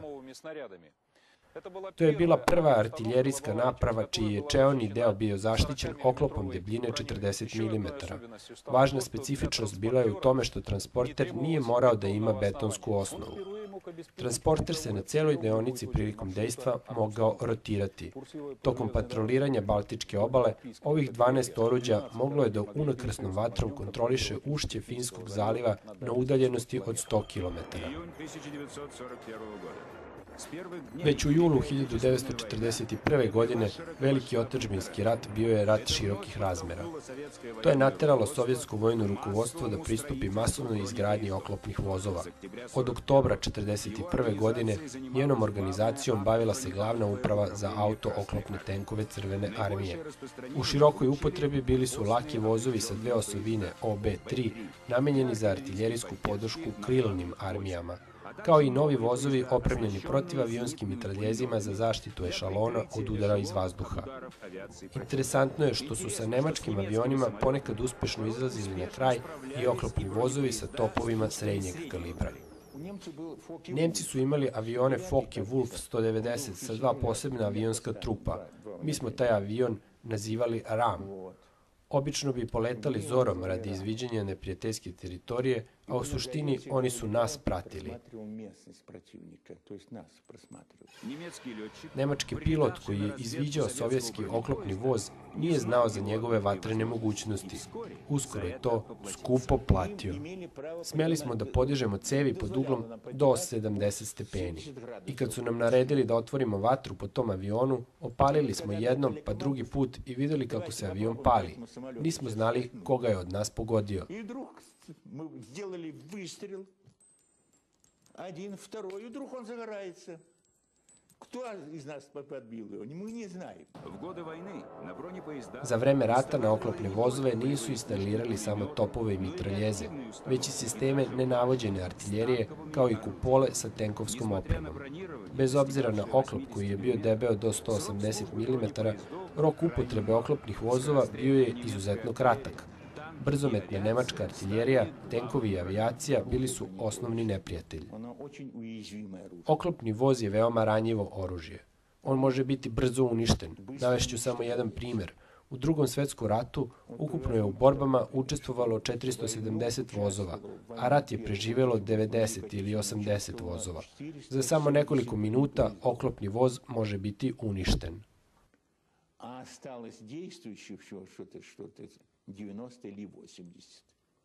To je bila prva artiljerijska naprava čiji je čeoni deo bio zaštićen oklopom debljine četrdeset milimetara. Važna specifičnost bila je u tome što transporter nije morao da ima betonsku osnovu. Transporter se na celoj deonici prilikom dejstva mogao rotirati. Tokom patroliranja Baltičke obale, ovih dvanaest oruđa moglo je da unakrsnom vatrom kontroliše ušće Finskog zaliva na udaljenosti od sto kilometara. Već u julu hiljadu devetsto četrdeset prve. godine veliki otadžbinski rat bio je rat širokih razmera. To je nateralo sovjetsko vojno rukovodstvo da pristupi masovnoj izgradnji oklopnih vozova. Od oktobra četrdeset prve. godine njenom organizacijom bavila se glavna uprava za auto-oklopne tenkove Crvene armije. U širokoj upotrebi bili su laki vozovi sa dve osovine O B tri, namenjeni za artiljerijsku podršku krilnim armijama, kao i novi vozovi opremljeni protivavionskim mitraljezima za zaštitu ešalona od udara iz vazduha. Interesantno je što su sa nemačkim avionima ponekad uspešno izlazili na kraj i oklopni vozovi sa topovima srednjeg kalibra. Nemci su imali avione Focke-Wulf sto devedeset sa dva posebna avionska trupa. Mi smo taj avion nazivali Ram. Obično bi poletali zorom radi izviđanja neprijateljske teritorije, a u suštini oni su nas pratili. Nemački pilot koji je izviđao sovjetski oklopni voz nije znao za njegove vatrene mogućnosti. Uskoro je to skupo platio. Smeli smo da podižemo cevi pod uglom do sedamdeset stepeni. I kad su nam naredili da otvorimo vatru po tom avionu, opalili smo jednom pa drugi put i videli kako se avion pali. Nismo znali koga je od nas pogodio. Мы сделали выстрел, один, второй, и вдруг он загорается. Кто из нас подбил его, мы не знаем. Za vreme rata na oklopne vozove nisu instalirali samo topove i mitraljeze, već i sisteme nenavođene artiljerije, kao i kupole sa tenkovskom opremom. Bez obzira na oklop koji je bio debeo do sto osamdeset milimetara, rok upotrebe oklopnih vozova bio je izuzetno kratak. Brzometna nemačka artiljerija, tenkovi i avijacija bili su osnovni neprijatelji. Oklopni voz je veoma ranjivo oružje. On može biti brzo uništen. Navešću samo jedan primer. U Drugom svetskom ratu ukupno je u borbama učestvovalo četiristo sedamdeset vozova, a rat je preživelo devedeset ili osamdeset vozova. Za samo nekoliko minuta oklopni voz može biti uništen. A осталось действующих что-то, что-то девяносто или восемьдесят.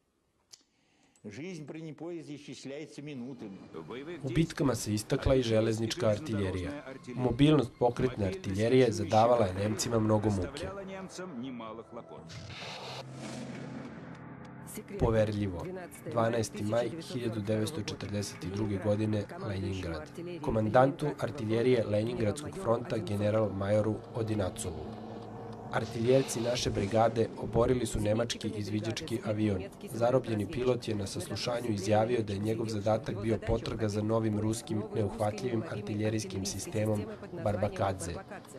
Жизнь бронепоезда исчисляется минутами. U bitkama se istakla i železnička artiljerija. Mobilnost pokretne artiljerije zadavala je Nemcima mnogo muke. Poverljivo. dvanaesti maj hiljadu devetsto četrdeset druge. godine, Lenjingrad. Komandantu artiljerije Lenjingradskog fronta general-majoru Odinacovu. Artiljerci naše brigade oborili su nemački izviđački avion. Zarobljeni pilot je na saslušanju izjavio da je njegov zadatak bio potraga za novim ruskim neuhvatljivim artiljerijskim sistemom Barbakadze.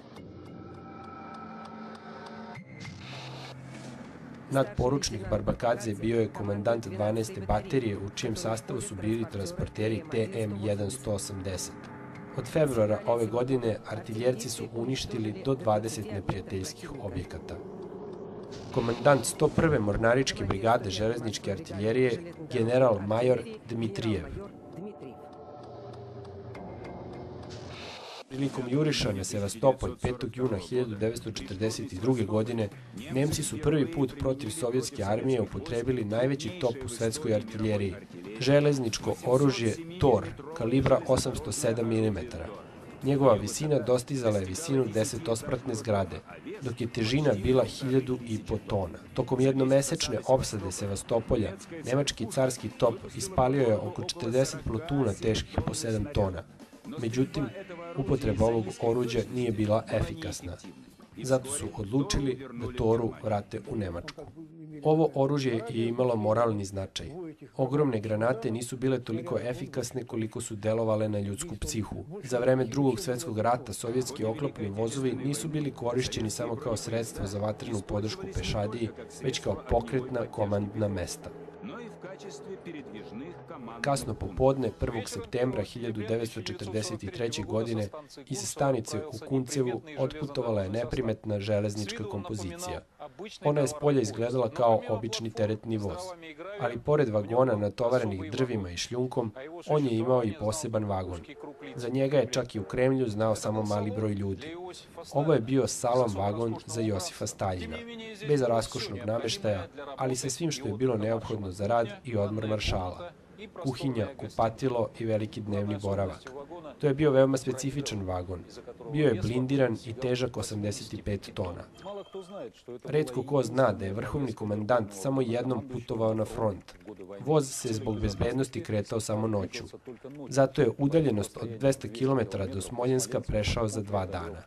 Nadporučnik Barbakadze bio je komandant dvanaeste baterije u čijem sastavu su bili transporteri T M sto osamdeset. Od februara ove godine artiljerci su uništili do dvadeset neprijateljskih objekata. Komandant sto prve mornaričke brigade železničke artiljerije, general major Dmitrijev. Prilikom juriša na Sevastopolj petog juna hiljadu devetsto četrdeset druge. godine, Nemci su prvi put protiv sovjetske armije upotrebili najveći top u svetskoj artiljeriji, železničko oružje Tor, kalibra osamsto sedam milimetara. Njegova visina dostizala je visinu desetospratne zgrade, dok je težina bila hiljadu i po tona. Tokom jednomesečne opsade Sevastopolja, nemački carski top ispalio je oko četrdeset plotuna teških po sedam tona. Međutim, upotreba ovog oruđa nije bila efikasna. Zato su odlučili da Toru vrate u Nemačku. Ovo oružje je imalo moralni značaj. Ogromne granate nisu bile toliko efikasne koliko su delovale na ljudsku psihu. Za vreme Drugog svetskog rata sovjetski oklopni vozovi nisu bili korišćeni samo kao sredstvo za vatrenu podršku pešadiji, već kao pokretna komandna mesta. Kasno popodne prvog septembra hiljadu devetsto četrdeset treće. godine iz stanice u Kuncevu otputovala je neprimetna železnička kompozicija. Ona je s polja izgledala kao obični teretni voz, ali pored vagona natovarenih drvima i šljunkom, on je imao i poseban vagon. Za njega je čak i u Kremlju znao samo mali broj ljudi. Ovo je bio salon vagon za Josifa Staljina, bez raskošnog nameštaja, ali sa svim što je bilo neophodno za rad i odmor maršala. Kuhinja, kupatilo i veliki dnevni boravak. To je bio veoma specifičan vagon. Bio je blindiran i težak osamdeset pet tona. Retko ko zna da je vrhovni komandant samo jednom putovao na front. Voz se zbog bezbednosti kretao samo noću. Zato je udaljenost od dvesta kilometara do Smoljenska prešao za dva dana.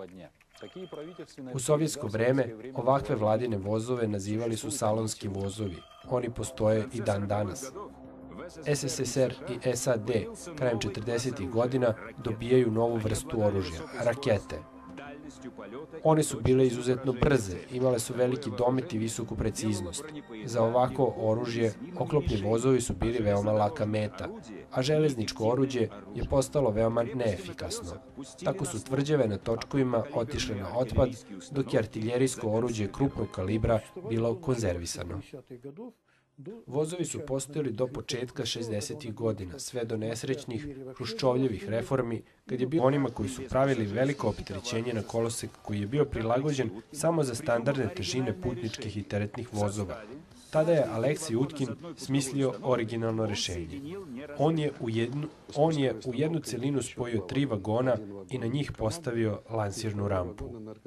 U sovjetsko vreme ovakve vladine vozove nazivali su salonski vozovi. Oni postoje i dan danas. S S S R i S A D krajem četrdesetih godina dobijaju novu vrstu oružja, rakete. One su bile izuzetno brze, imale su veliki domet i visoku preciznost. Za ovako oružje oklopni vozovi su bili veoma laka meta, a železničko oruđe je postalo veoma neefikasno. Tako su tvrđave na točkovima otišle na otpad, dok je artiljerijsko oruđe krupnog kalibra bilo konzervisano. Vozovi su postojali do početka šezdesetih godina, sve do nesrećnih Hruščovljevih reformi, kad je bilo onima koji su pravili veliko opterećenje na kolosek koji je bio prilagođen samo za standardne težine putničkih i teretnih vozova. Tada je Aleksij Utkin smislio originalno rešenje. On je u jednu, on je u jednu celinu spojio tri vagona i na njih postavio lansirnu rampu.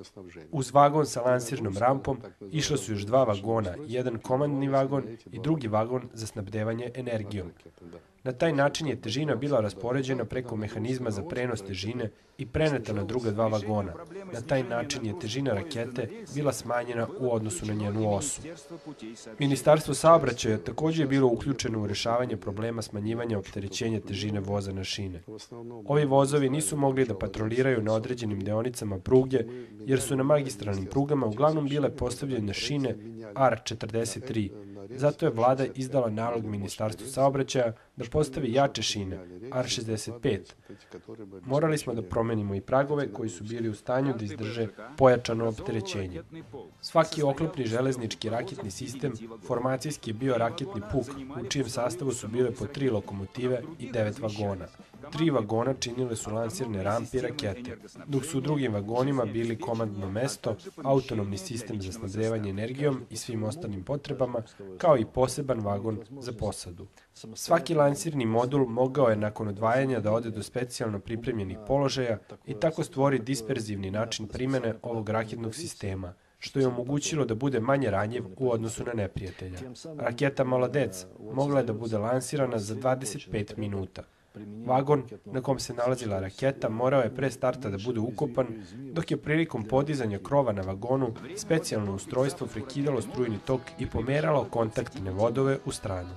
Uz vagon sa lansirnom rampom išla su još dva vagona, jedan komandni vagon i drugi vagon za snabdevanje energijom. Na taj način je težina bila raspoređena preko mehanizma za prenos težine i preneta na druga dva vagona. Na taj način je težina rakete bila smanjena u odnosu na njenu osu. Ministarstvo saobraćaja takođe je bilo uključeno u rešavanje problema smanjivanja opterećenja težine voza na šine. Ovi vozovi nisu mogli da patroliraju na određenim deonicama pruge, jer su na magistralnim prugama uglavnom bile postavljene šine R četrdeset tri. Zato je vlada izdala nalog Ministarstvu saobraćaja da postavi jače šine, R šezdeset pet. Morali smo da promenimo i pragove koji su bili u stanju da izdrže pojačano opterećenje. Svaki oklopni železnički raketni sistem formacijski je bio raketni puk, u čijem sastavu su bile po tri lokomotive i devet vagona. Tri vagona činile su lansirne rampe i rakete, dok su u drugim vagonima bili komandno mesto, autonomni sistem za snabdevanje energijom i svim ostalim potrebama, kao i poseban vagon za posadu. Svaki lansirni modul mogao je nakon odvajanja da ode do specijalno pripremljenih položaja i tako stvori disperzivni način primene ovog raketnog sistema, što je omogućilo da bude manje ranjiv u odnosu na neprijatelja. Raketa Maladec mogla je da bude lansirana za dvadeset pet minuta. Vagon na kom se nalazila raketa morao je pre starta da bude ukopan, dok je prilikom podizanja krova na vagonu specijalno ustrojstvo prekidalo strujni tok i pomeralo kontaktne vodove u stranu.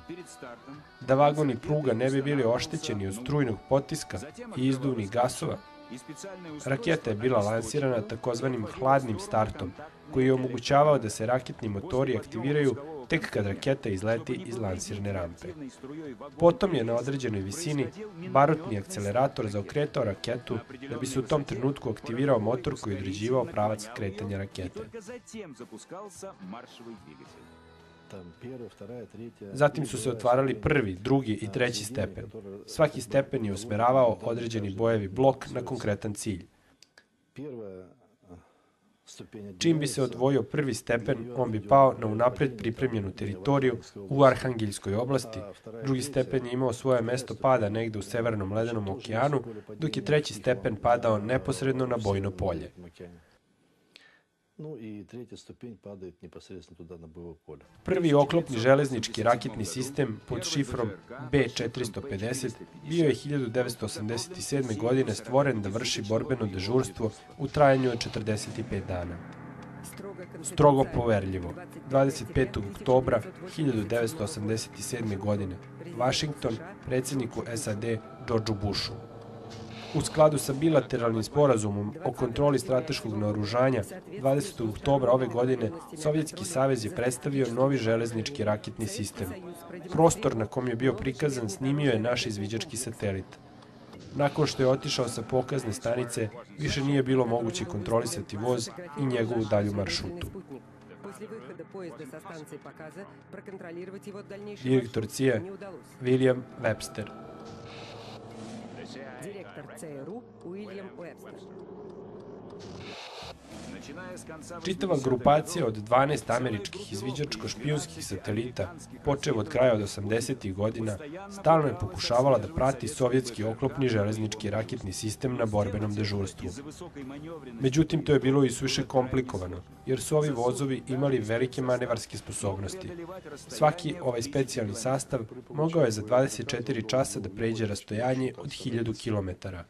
Da vagon i pruga ne bi bili oštećeni od strujnog potiska i izduvnih gasova, raketa je bila lansirana takozvanim hladnim startom, koji je omogućavao da se raketni motori aktiviraju tek kad raketa izleti iz lansirne rampe. Potom je na određenoj visini barutni akcelerator zaokretao raketu da bi se u tom trenutku aktivirao motor koji je određivao pravac kretanja rakete. Zatim su se otvarali prvi, drugi i treći stepen. Svaki stepen je usmeravao određeni bojevi blok na konkretan cilj. Čim bi se odvojio prvi stepen, on bi pao na unapred pripremljenu teritoriju u Arhangeljskoj oblasti, drugi stepen je imao svoje mesto pada negde u Severnom ledenom okeanu, dok je treći stepen padao neposredno na bojno polje. Prvi oklopni železnički raketni sistem pod šifrom B četiristo pedeset bio je hiljadu devetsto osamdeset sedme. godine stvoren da vrši borbeno dežurstvo u trajanju od četrdeset pet dana. Strogo poverljivo. dvadeset petog oktobra hiljadu devetsto osamdeset sedme. godine. Vašington, predsjedniku S A D Georgeu Bushu. U skladu sa bilateralnim sporazumom o kontroli strateškog naoružanja, dvadesetog oktobra ove godine Sovjetski savez je predstavio novi železnički raketni sistem. Prostor na kom je bio prikazan snimio je naš izviđački satelit. Nakon što je otišao sa pokazne stanice, više nije bilo moguće kontrolisati voz i njegovu dalju maršrutu. Direktor C I A William Webster. Директор Ц Р У Уильям Уэбстер. Čitava grupacija od dvanaest američkih izviđačko-špijunskih satelita, počev od kraja od osamdesetih godina, stalno je pokušavala da prati sovjetski oklopni železnički raketni sistem na borbenom dežurstvu. Međutim, to je bilo i suviše komplikovano, jer su ovi vozovi imali velike manevarske sposobnosti. Svaki ovaj specijalni sastav mogao je za dvadeset četiri časa da pređe rastojanje od hiljadu kilometara.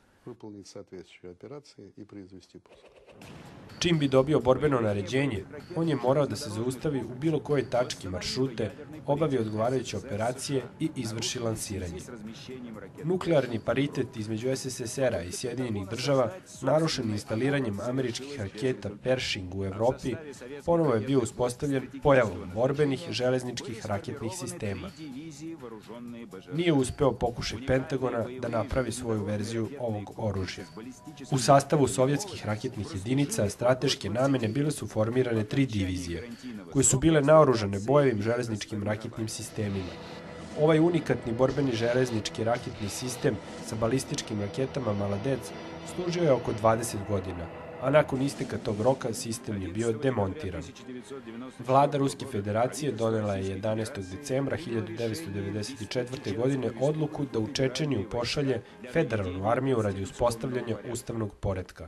Čim bi dobio borbeno naređenje, on je morao da se zaustavi u bilo kojoj tački maršrute, obavi odgovarajuće operacije i izvrši lansiranje. Nuklearni paritet između S S S R-a i Sjedinjenih država, narušen instaliranjem američkih raketa Pershing u Evropi, ponovo je bio uspostavljen pojavom borbenih železničkih raketnih sistema. Nije uspeo pokušaj Pentagona da napravi svoju verziju ovog oružja. U sastavu sovjetskih raketnih jedinica, strateške namene bile su formirane tri divizije, koje su bile naoružane bojevim železničkim raketnim sistemima. Ovaj unikatni borbeni železnički raketni sistem sa balističkim raketama Maladec služio je oko dvadeset godina, a nakon isteka tog roka sistem je bio demontiran. Vlada Ruske federacije donela je jedanaestog decembra hiljadu devetsto devedeset četvrte. godine odluku da u Čečeniju pošalje federalnu armiju radi uspostavljanja ustavnog poretka.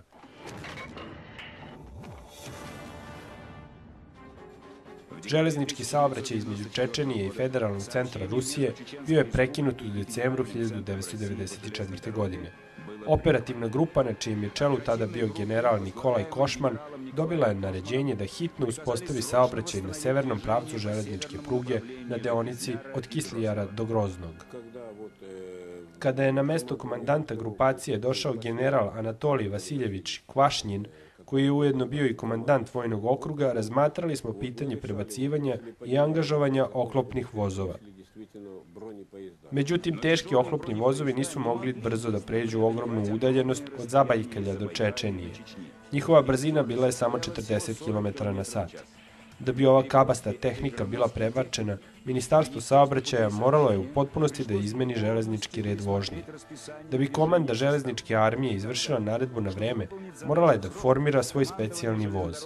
Železnički saobraćaj između Čečenije i Federalnog centra Rusije bio je prekinut u decembru hiljadu devetsto devedeset četvrte. godine. Operativna grupa, na čijem je čelu tada bio general Nikolaj Košman, dobila je naređenje da hitno uspostavi saobraćaj na severnom pravcu železničke pruge na deonici od Kislijara do Groznog. Kada je na mesto komandanta grupacije došao general Anatolij Vasiljević Kvašnjin, koji je ujedno bio i komandant vojnog okruga, razmatrali smo pitanje prebacivanja i angažovanja oklopnih vozova. Međutim, teški oklopni vozovi nisu mogli brzo da pređu ogromnu udaljenost od Zabajkalja do Čečenije. Njihova brzina bila je samo četrdeset kilometara na sat. Da bi ova kabasta tehnika bila prebačena, Ministarstvo saobraćaja moralo je u potpunosti da izmeni železnički red vožnje. Da bi komanda železničke armije izvršila naredbu na vreme, morala je da formira svoj specijalni voz.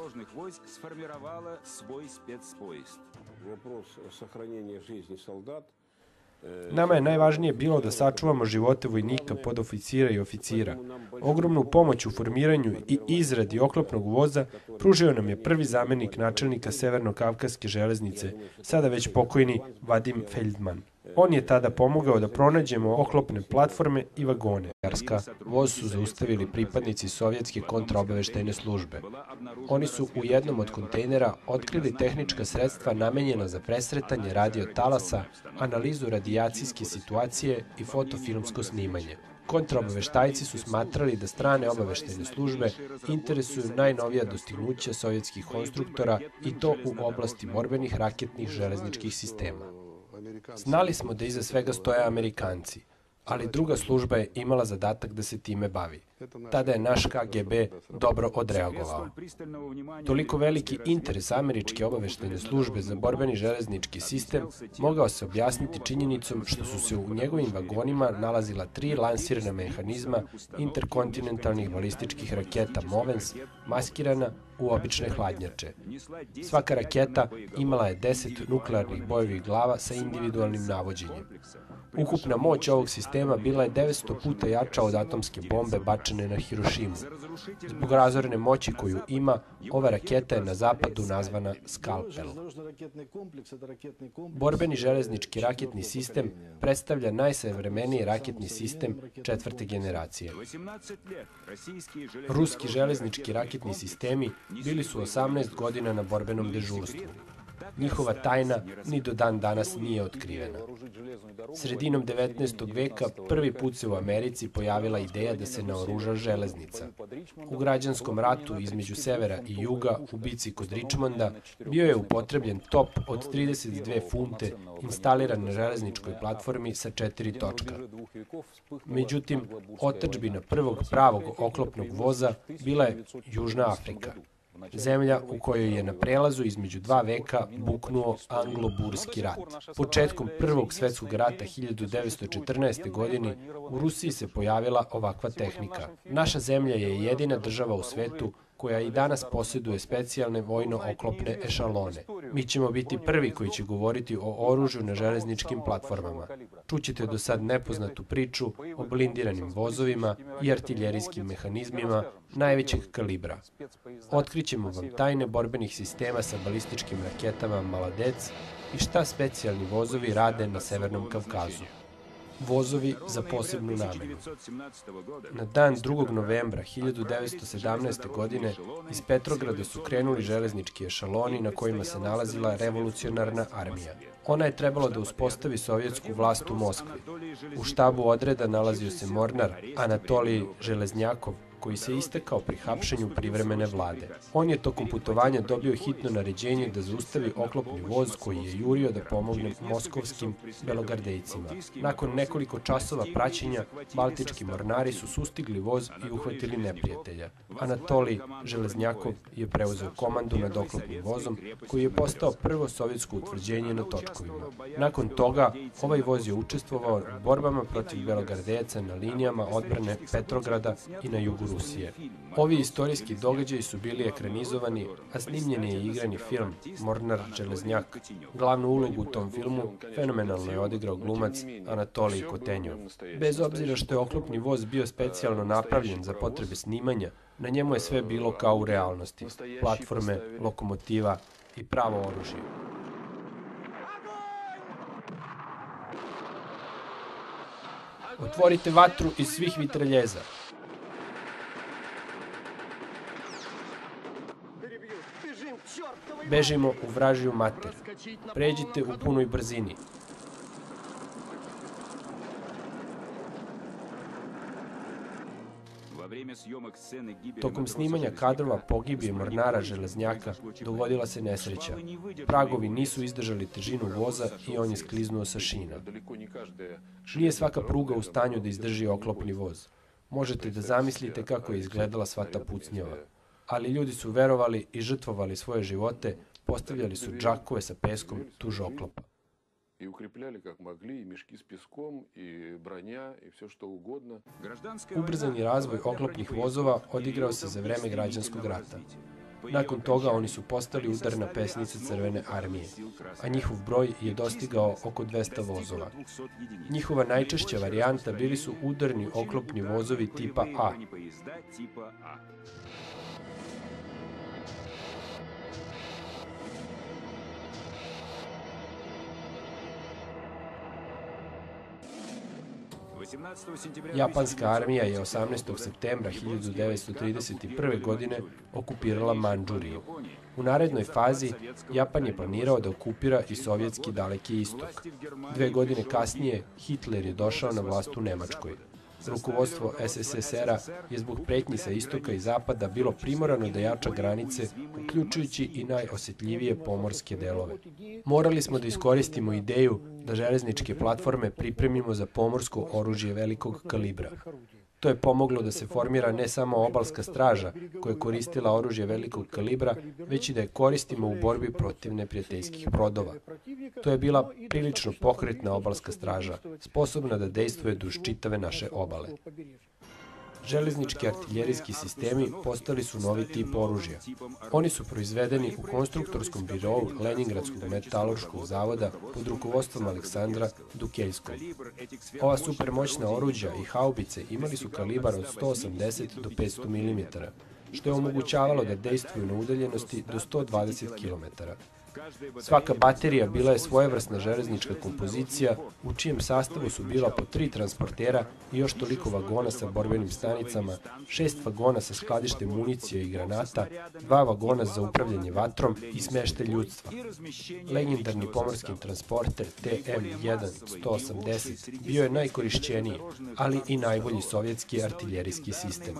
Nama je najvažnije bilo da sačuvamo živote vojnika, podoficira i oficira. Ogromnu pomoć u formiranju i izradi oklopnog voza pružio nam je prvi zamenik načelnika Severno-Kavkaske železnice, sada već pokojni Vadim Feldman. On je tada pomogao da pronađemo oklopne platforme i vagone. Voz su zaustavili pripadnici sovjetske kontraobaveštajne službe. Oni su u jednom od kontejnera otkrili tehnička sredstva namenjena za presretanje radiotalasa, analizu radijacijske situacije i fotofilmsko snimanje. Kontraobaveštajci su smatrali da strane obaveštajne službe interesuju najnovija dostignuća sovjetskih konstruktora i to u oblasti borbenih raketnih železničkih sistema. Znali smo da iza svega stoje Amerikanci, ali druga služba je imala zadatak da se time bavi. Tada je naš K G B dobro odreagovao. Toliko veliki interes američke obaveštajne službe za borbeni železnički sistem mogao se objasniti činjenicom što su se u njegovim vagonima nalazila tri lansirana mehanizma interkontinentalnih balističkih raketa Movens, maskirana u obične hladnjače. Svaka raketa imala je deset nuklearnih bojevih glava sa individualnim navođenjem. Ukupna moć ovog sistema bila je devetsto puta jača od atomske bombe bačene na Hirošimu. Zbog razorene moći koju ima, ova raketa je na zapadu nazvana Skalpel. Borbeni železnički raketni sistem predstavlja najsavremeniji raketni sistem četvrte generacije. Ruski železnički raketni sistemi bili su osamnaest godina na borbenom dežurstvu. Njihova tajna ni do dan danas nije otkrivena. Sredinom devetnaestog veka prvi put se u Americi pojavila ideja da se naoruža železnica. U građanskom ratu između severa i juga u bici kod Richmonda bio je upotrebljen top od trideset dve funte instaliran na železničkoj platformi sa četiri točka. Međutim, otadžbina prvog pravog oklopnog voza bila je Južna Afrika. Zemlja u kojoj je na prelazu između dva veka buknuo Anglo-Burski rat. Početkom Prvog svetskog rata hiljadu devetsto četrnaeste. godine u Rusiji se pojavila ovakva tehnika. Naša zemlja je jedina država u svetu koja i danas posjeduje specijalne vojno-oklopne ešalone. Mi ćemo biti prvi koji će govoriti o oružju na železničkim platformama. Čućete do sad nepoznatu priču o blindiranim vozovima i artiljerijskim mehanizmima najvećeg kalibra. Otkrićemo vam tajne borbenih sistema sa balističkim raketama Maladec i šta specijalni vozovi rade na Severnom Kavkazu. Vozovi za posebnu namenu. Na dan drugog novembra hiljadu devetsto sedamnaeste. godine iz Petrograda su krenuli železnički ešaloni na kojima se nalazila revolucionarna armija. Ona je trebala da uspostavi sovjetsku vlast u Moskvi. U štabu odreda nalazio se mornar Anatolij Železnjakov, koji se istekao pri hapšenju privremene vlade. On je tokom putovanja dobio hitno naređenje da zaustavi oklopni voz koji je jurio da pomogne moskovskim belogardejcima. Nakon nekoliko časova praćenja, baltički mornari su sustigli voz i uhvatili neprijatelja. Anatolij Železnjakov je preuzeo komandu nad oklopnim vozom, koji je postao prvo sovjetsko utvrđenje na točkovima. Nakon toga, ovaj voz je učestvovao u borbama protiv belogardejaca na linijama odbrane Petrograda i na jugu Rusije. Ovi istorijski događaji su bili ekranizovani, a snimljen je i igrani film Mornar Železnjak. Glavnu ulogu u tom filmu fenomenalno je odigrao glumac Anatolij Kotenjov. Bez obzira što je oklopni voz bio specijalno napravljen za potrebe snimanja, na njemu je sve bilo kao u realnosti. Platforme, lokomotiva i pravo oružje. Otvorite vatru iz svih vitreljeza. Bežimo u vražiju mater. Pređite u punoj brzini. Tokom snimanja kadrova pogibije mornara Železnjaka dogodila se nesreća. Pragovi nisu izdržali težinu voza i on je skliznuo sa šina. Nije svaka pruga u stanju da izdrži oklopni voz. Možete da zamislite kako je izgledala sva ta pucnjava. Ali ljudi su verovali i žrtvovali svoje živote, postavljali su džakove sa peskom tuž oklopa. Ubrzani razvoj oklopnih vozova odigrao se za vreme građanskog rata. Nakon toga oni su postali udarna pesnica Crvene armije, a njihov broj je dostigao oko dvesta vozova. Njihova najčešća varijanta bili su udarni oklopni vozovi tipa A. Japanska armija je osamnaestog septembra hiljadu devetsto trideset prve. godine okupirala Mandžuriju. U narednoj fazi Japan je planirao da okupira i sovjetski Daleki istok. Dve godine kasnije Hitler je došao na vlast u Nemačkoj. Rukovodstvo es es es er-a je zbog pretnji sa istoka i zapada bilo primorano da jača granice, uključujući i najosjetljivije pomorske delove. Morali smo da iskoristimo ideju da železničke platforme pripremimo za pomorsko oružje velikog kalibra. To je pomoglo da se formira ne samo obalska straža koja je koristila oružje velikog kalibra, već i da je koristimo u borbi protiv neprijateljskih brodova. To je bila prilično pokretna obalska straža, sposobna da dejstvuje duž čitave naše obale. Železnički artiljerijski sistemi postali su novi tip oružja. Oni su proizvedeni u konstruktorskom birou Leningradskog metalurškog zavoda pod rukovodstvom Aleksandra Dukeljskog. Ova supermoćna oruđa i haubice imali su kalibar od sto osamdeset do petsto milimetara, što je omogućavalo da dejstvuju na udaljenosti do sto dvadeset kilometara. Svaka baterija bila je svojevrsna železnička kompozicija u čijem sastavu su bila po tri transportera i još toliko vagona sa borbenim stanicama, šest vagona sa skladištem municije i granata, dva vagona za upravljanje vatrom i smeštaj ljudstva. Legendarni pomorski transporter T M jedan sto osamdeset bio je najkorišćeniji, ali i najbolji sovjetski artiljerijski sistem.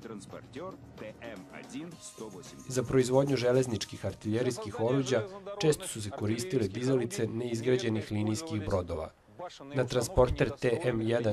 Za proizvodnju železničkih artiljerijskih oruđa često su se koristile dizalice neizgrađenih linijskih brodova. Na transporter T M jedan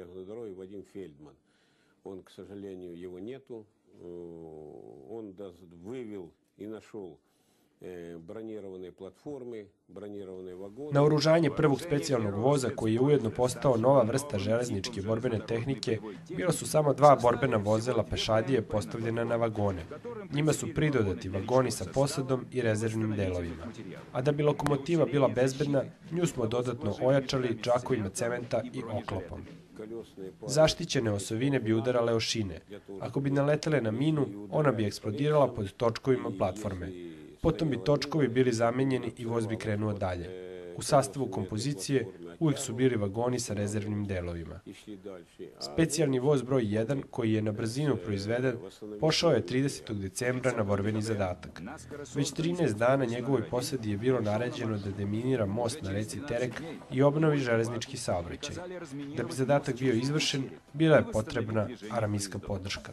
naoružanje prvog specijalnog voza, koji je ujedno postao nova vrsta železničke borbene tehnike, bila su samo dva borbena vozila pešadije postavljena na vagone. Njima su pridodati vagoni sa posadom i rezervnim delovima. A da bi lokomotiva bila bezbedna, nju smo dodatno ojačali džakovima cementa i oklopom. Zaštićene osovine bi udarale o šine. Ako bi naletele na minu, ona bi eksplodirala pod točkovima platforme. Potom bi točkovi bili zamenjeni i voz bi krenuo dalje. U sastavu kompozicije uvijek su bili vagoni sa rezervnim delovima. Specijalni voz broj jedan, koji je na brzinu proizveden, pošao je tridesetog decembra na borbeni zadatak. Već trinaest dana njegovoj posadi je bilo naređeno da deminira most na reci Terek i obnovi železnički saobraćaj. Da bi zadatak bio izvršen, bila je potrebna armijska podrška.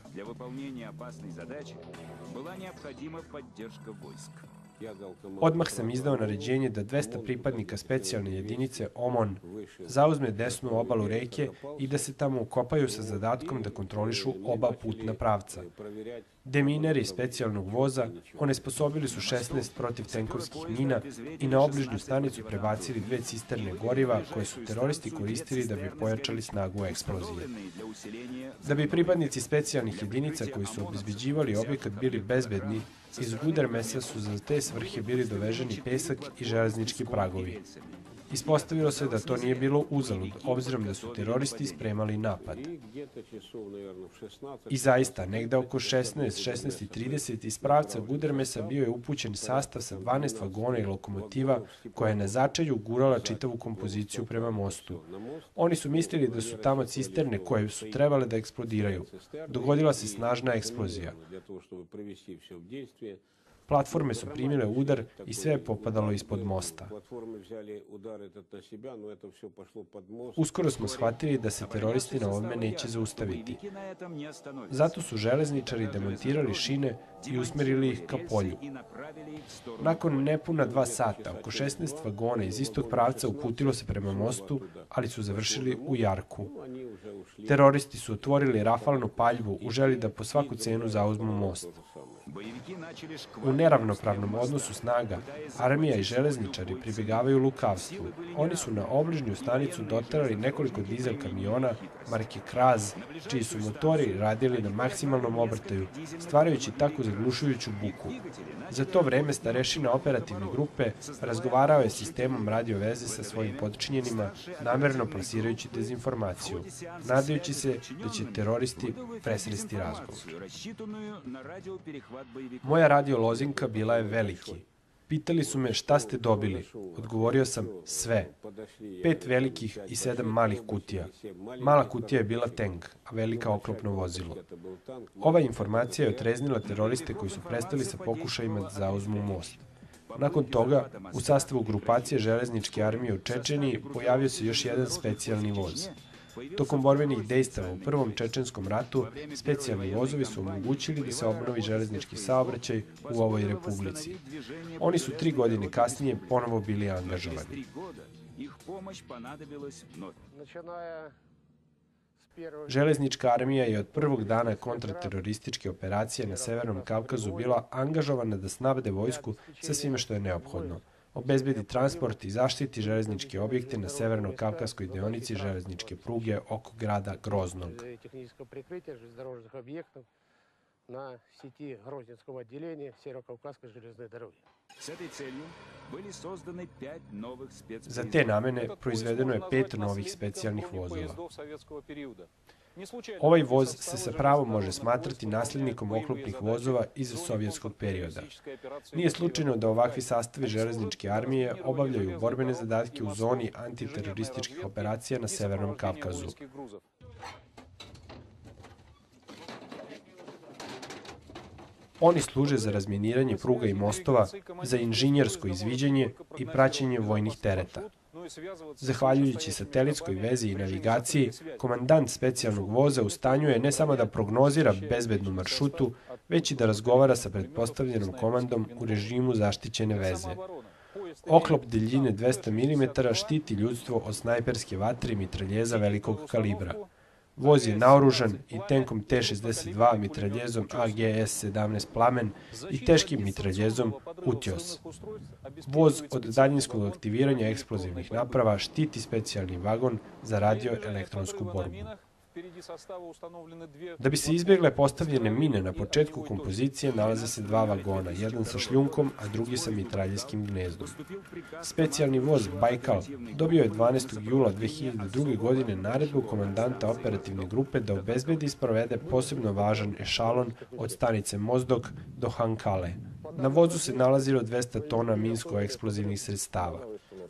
Odmah sam izdao naređenje da dvesta pripadnika specijalne jedinice OMON zauzme desnu obalu reke i da se tamo ukopaju sa zadatkom da kontrolišu oba putna pravca. Demineri specijalnog voza onesposobili su šesnaest protivtenkovskih mina i na obližnju stanicu prebacili dve cisterne goriva koje su teroristi koristili da bi pojačali snagu eksplozije. Da bi pripadnici specijalnih jedinica koji su obezbeđivali objekat bili bezbedni, iz Gudermesa su za te svrhe bili doveženi pesak i železnički pragovi. Ispostavilo se da to nije bilo uzalud, obzirom da su teroristi spremali napad. I zaista, negde oko šesnaest, šesnaest i trideset iz pravca Gudermesa bio je upućen sastav sa dvanaest vagona i lokomotiva koja je na začelju gurala čitavu kompoziciju prema mostu. Oni su mislili da su tamo cisterne koje su trebale da eksplodiraju. Dogodila se snažna eksplozija. Platforme su primile udar i sve je popadalo ispod mosta. Uskoro smo shvatili da se teroristi na ovome neće zaustaviti. Zato su železničari demontirali šine i usmerili ih ka polju. Nakon nepuna dva sata, oko šesnaest vagona iz istog pravca uputilo se prema mostu, ali su završili u jarku. Teroristi su otvorili rafalnu paljbu u želji da po svaku cenu zauzmu most. U neravnopravnom odnosu snaga, armija i železničari pribegavaju lukavstvu. Oni su na obližnju stanicu doterali nekoliko dizel kamiona marke Kraz, čiji su motori radili na maksimalnom obrtaju, stvarajući tako zaglušujuću buku. Za to vreme starešina operativne grupe razgovarao je sistemom radio veze sa svojim podčinjenima, namerno plasirajući dezinformaciju, nadajući se da će teroristi presresti razgovor. Moja radio lozinka bila je veliki. Pitali su me šta ste dobili. Odgovorio sam sve. Pet velikih i sedam malih kutija. Mala kutija je bila tank, a velika oklopno vozilo. Ova informacija je otreznila teroriste koji su prestali sa pokušajima da zauzmu most. Nakon toga, u sastavu grupacije železničke armije u Čečeniji pojavio se još jedan specijalni voz. Tokom borbenih dejstava u Prvom čečenskom ratu, specijalni vozovi su omogućili da se obnovi železnički saobraćaj u ovoj republici. Oni su tri godine kasnije ponovo bili angažovani. Železnička armija je od prvog dana kontraterorističke operacije na Severnom Kavkazu bila angažovana da snabde vojsku sa svime što je neophodno. Obezbedi transport i zaštiti železničke objekte na severno-kavkaskoj deonici železničke pruge oko grada Groznog. Za te namene proizvedeno je pet novih specijalnih vozova. Ovaj voz se sa pravom može smatrati naslednikom oklopnih vozova iz sovjetskog perioda. Nije slučajno da ovakvi sastavi železničke armije obavljaju borbene zadatke u zoni antiterorističkih operacija na Severnom Kavkazu. Oni služe za razminiranje pruga i mostova, za inženjersko izviđanje i praćenje vojnih tereta. Zahvaljujući satelitskoj vezi i navigaciji, komandant specijalnog voza u stanju je ne samo da prognozira bezbednu maršrutu, već i da razgovara sa pretpostavljenom komandom u režimu zaštićene veze. Oklop deljine dvesta milimetara štiti ljudstvo od snajperske vatre i mitraljeza velikog kalibra. Voz je naoružan i tenkom T šezdeset dva, mitraljezom A G S sedamnaest Plamen i teškim mitraljezom Utios. Voz od daljinskog aktiviranja eksplozivnih naprava štiti specijalni vagon za radio-elektronsku borbu. Da bi se izbjegle postavljene mine na početku kompozicije nalaze se dva vagona, jedan sa šljunkom, a drugi sa mitraljskim gnezdom. Specijalni voz Bajkal dobio je dvanaestog jula dve hiljade druge. godine naredbu komandanta operativne grupe da obezbedi i sprovede posebno važan ešalon od stanice Mozdok do Hankale. Na vozu se nalazilo dvesta tona minsko-eksplozivnih sredstava.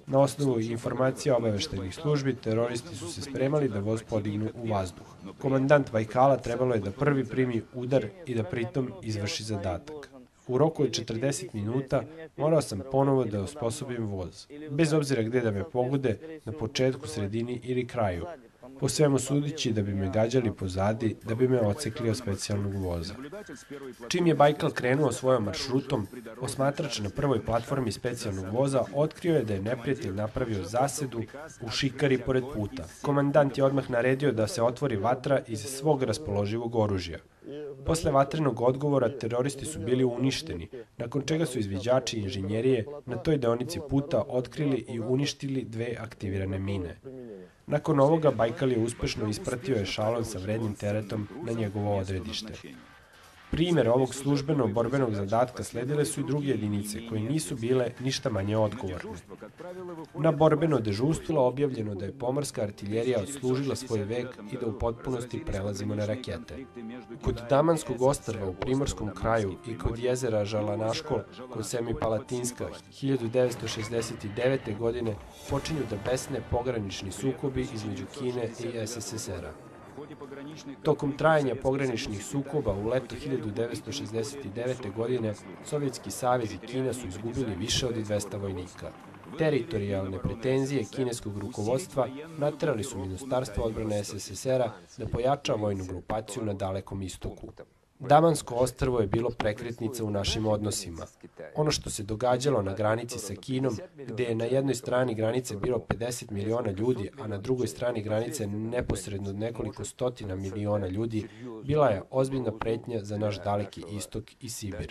Na osnovu informacija obaveštajnih službi, teroristi su se spremali da voz podignu u vazduh. Komandant Vajkala trebalo je da prvi primi udar i da pritom izvrši zadatak. U roku od četrdeset minuta morao sam ponovo da osposobim voz, bez obzira gde da me pogode, na početku, sredini ili kraju. Po svemu sudići da bi me gađali pozadi, da bi me ocekli od specijalnog voza. Čim je Bajkal krenuo svojom maršrutom, osmatrač na prvoj platformi specijalnog voza otkrio je da je neprijatelj napravio zasedu u šikari pored puta. Komandant je odmah naredio da se otvori vatra iz svog raspoloživog oružja. Posle vatrenog odgovora teroristi su bili uništeni, nakon čega su izviđači inženjerije na toj deonici puta otkrili i uništili dve aktivirane mine. Nakon ovoga Bajkal je uspešno ispratio ešalon sa vrednim teretom na njegovo odredište. Primer ovog službenog borbenog zadatka sledile su i druge jedinice koje nisu bile ništa manje odgovorne. Na borbeno dežurstvo objavljeno da je pomorska artiljerija odslužila svoj vek i da u potpunosti prelazimo na rakete. Kod Damanskog ostrva u primorskom kraju i kod jezera Žalanaškol kod Semipalatinska hiljadu devetsto šezdeset devete. godine počinju da besne pogranični sukobi između Kine i es es es era. Tokom trajanja pograničnih sukoba u leto hiljadu devetsto šezdeset devete. godine Sovjetski savez i Kina su izgubili više od dvesta vojnika. Teritorijalne pretenzije kineskog rukovodstva naterali su Ministarstvo odbrane es es es era da pojača vojnu grupaciju na Dalekom istoku. Damansko ostrvo je bilo prekretnica u našim odnosima. Ono što se događalo na granici sa Kinom, gde je na jednoj strani granice bilo pedeset miliona ljudi, a na drugoj strani granice neposredno nekoliko stotina miliona ljudi, bila je ozbiljna pretnja za naš Daleki istok i Sibir.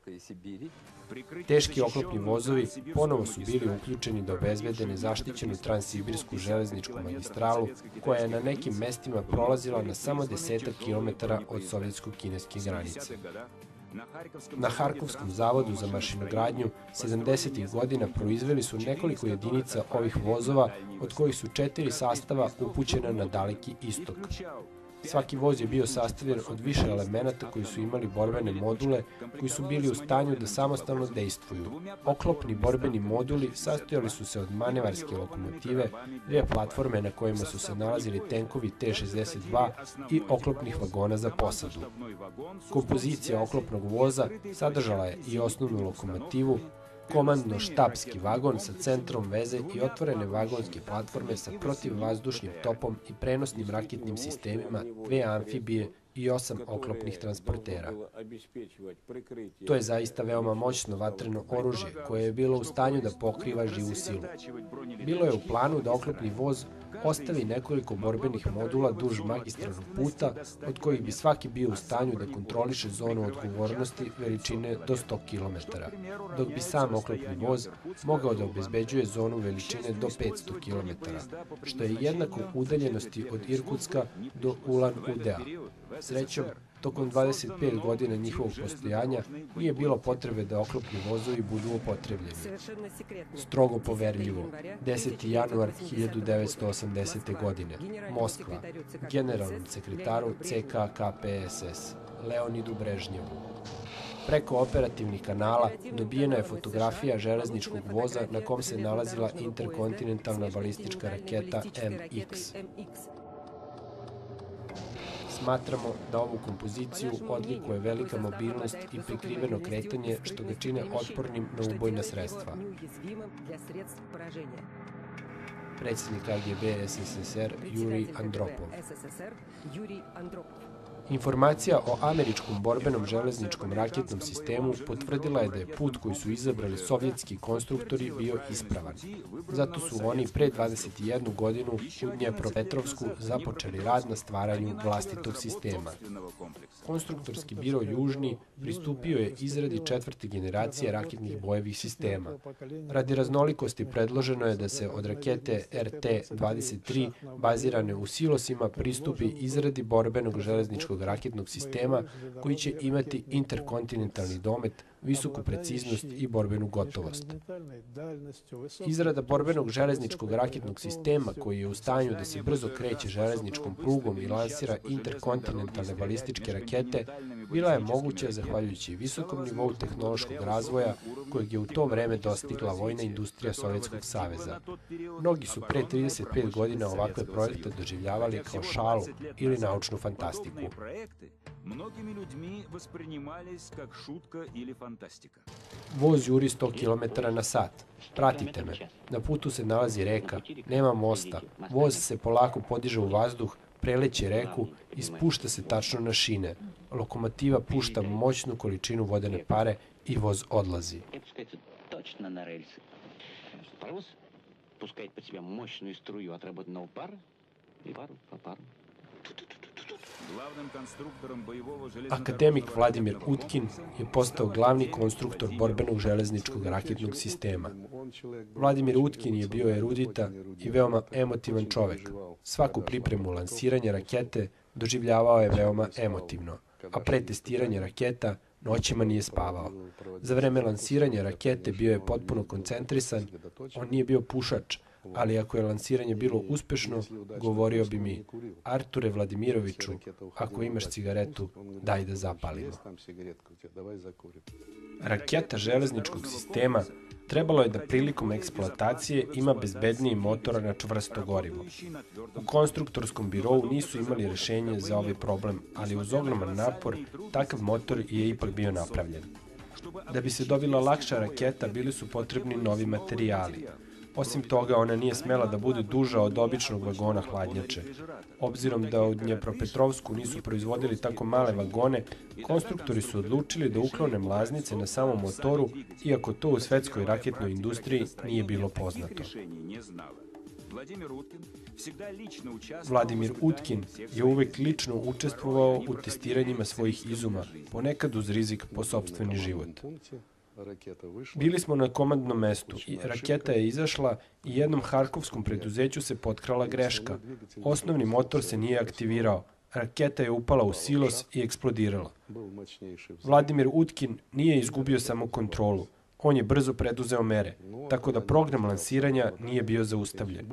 Teški oklopni vozovi ponovo su bili uključeni da obezbede nezaštićenu transsibirsku železničku magistralu, koja je na nekim mestima prolazila na samo desetak kilometara od sovjetsko-kineske granice. Na Harkovskom zavodu za mašinogradnju sedamdesetih godina proizveli su nekoliko jedinica ovih vozova, od kojih su četiri sastava upućena na Daleki istok. Svaki voz je bio sastavljen od više elemenata koji su imali borbene module koji su bili u stanju da samostalno dejstvuju. Oklopni borbeni moduli sastojali su se od manevarske lokomotive, dve platforme na kojima su se nalazili tenkovi te šezdeset dva i oklopnih vagona za posadu. Kompozicija oklopnog voza sadržala je i osnovnu lokomotivu, komandno-štabski vagon sa centrom veze i otvorene vagonske platforme sa protivvazdušnim topom i prenosnim raketnim sistemima, dve amfibije i osam oklopnih transportera. To je zaista veoma moćno vatreno oružje koje je bilo u stanju da pokriva živu silu. Bilo je u planu da oklopni voz ostavi nekoliko borbenih modula duž magistralnog puta, od kojih bi svaki bio u stanju da kontroliše zonu odgovornosti veličine do sto kilometara, dok bi sam oklopni voz mogao da obezbeđuje zonu veličine do petsto kilometara, što je jednako udaljenosti od Irkutska do Ulan-Udea. Srećom, tokom dvadeset pet godina njihovog postojanja nije bilo potrebe da oklopni vozovi budu upotrebljeni. Strogo poverljivo, deseti januar hiljadu devetsto osamdesete. godine, Moskva, generalnom sekretaru ce ka ka pe es es, Leonidu Brežnjevu. Preko operativnih kanala dobijena je fotografija železničkog voza na kom se nalazila interkontinentalna balistička raketa em iks. Smatramo da ovu kompoziciju odlikuje velika mobilnost i prikriveno kretanje što ga čine otpornim na ubojna sredstva. Predsjednik a ge be es es es er Jurij Andropov. Informacija o američkom borbenom železničkom raketnom sistemu potvrdila je da je put koji su izabrali sovjetski konstruktori bio ispravan. Zato su oni pre dvadeset jednu godinu u Dnjepropetrovsku započeli rad na stvaranju vlastitog sistema. Konstruktorski biro Južni pristupio je izradi četvrte generacije raketnih bojevih sistema. Radi raznolikosti predloženo je da se od rakete er te dvadeset tri bazirane u silosima pristupi izradi borbenog železničkog raketnog sistema koji će imati interkontinentalni domet, visoku preciznost i borbenu gotovost. Izrada borbenog železničkog raketnog sistema koji je u stanju da se brzo kreće železničkom prugom i lansira interkontinentalne balističke rakete bila je moguća zahvaljujući visokom nivou tehnološkog razvoja kojeg je u to vreme dostigla vojna industrija Sovjetskog saveza. Mnogi su pre trideset pet godina ovakve projekte doživljavali kao šalu ili naučnu fantastiku. Voz juri sto kilometara na sat. Pratite me. Na putu se nalazi reka, nema mosta. Voz se polako podiže u vazduh, preleće reku i spušta se tačno na šine. Lokomotiva pušta moćnu količinu vodene pare i voz odlazi. Akademik Vladimir Utkin je postao glavni konstruktor borbenog železničkog raketnog sistema. Vladimir Utkin je bio erudita i veoma emotivan čovek. Svaku pripremu lansiranja rakete doživljavao je veoma emotivno, a pre testiranja raketa noćima nije spavao. Za vreme lansiranja rakete bio je potpuno koncentrisan, on nije bio pušač, ali ako je lansiranje bilo uspešno, govorio bi mi: Arture Vladimiroviću, ako imaš cigaretu, daj da zapalimo. Raketa železničkog sistema trebalo je da prilikom eksploatacije ima bezbedniji motor na čvrsto gorivo. U konstruktorskom birou nisu imali rešenje za ovaj problem, ali uz ogroman napor, takav motor je ipak bio napravljen. Da bi se dobila lakša raketa, bili su potrebni novi materijali. Osim toga, ona nije smela da bude duža od običnog vagona hladnjače. Obzirom da u Dnjepropetrovsku nisu proizvodili tako male vagone, konstruktori su odlučili da uklone mlaznice na samom motoru, iako to u svetskoj raketnoj industriji nije bilo poznato. Vladimir Utkin je uvek lično učestvovao u testiranjima svojih izuma, ponekad uz rizik po sopstveni život. Bili smo na komandnom mestu i raketa je izašla i jednom harkovskom preduzeću se potkrala greška. Osnovni motor se nije aktivirao. Raketa je upala u silos i eksplodirala. Vladimir Utkin nije izgubio samo kontrolu. On je brzo preduzeo mere, tako da program lansiranja nije bio zaustavljen.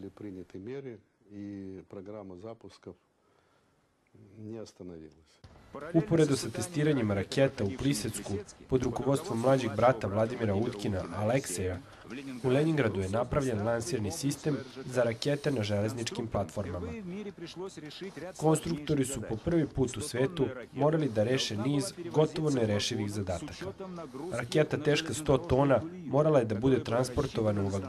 Uporedo sa testiranjima raketa u Plisecku, pod rukovodstvom mlađeg brata Vladimira Utkina, Alekseja, u Leningradu je napravljen lansirni sistem za rakete na železničkim platformama. Konstruktori su po prvi put u svetu morali da reše niz gotovo nerešivih zadataka. Raketa teška sto tona morala je da bude transportovana u vagonu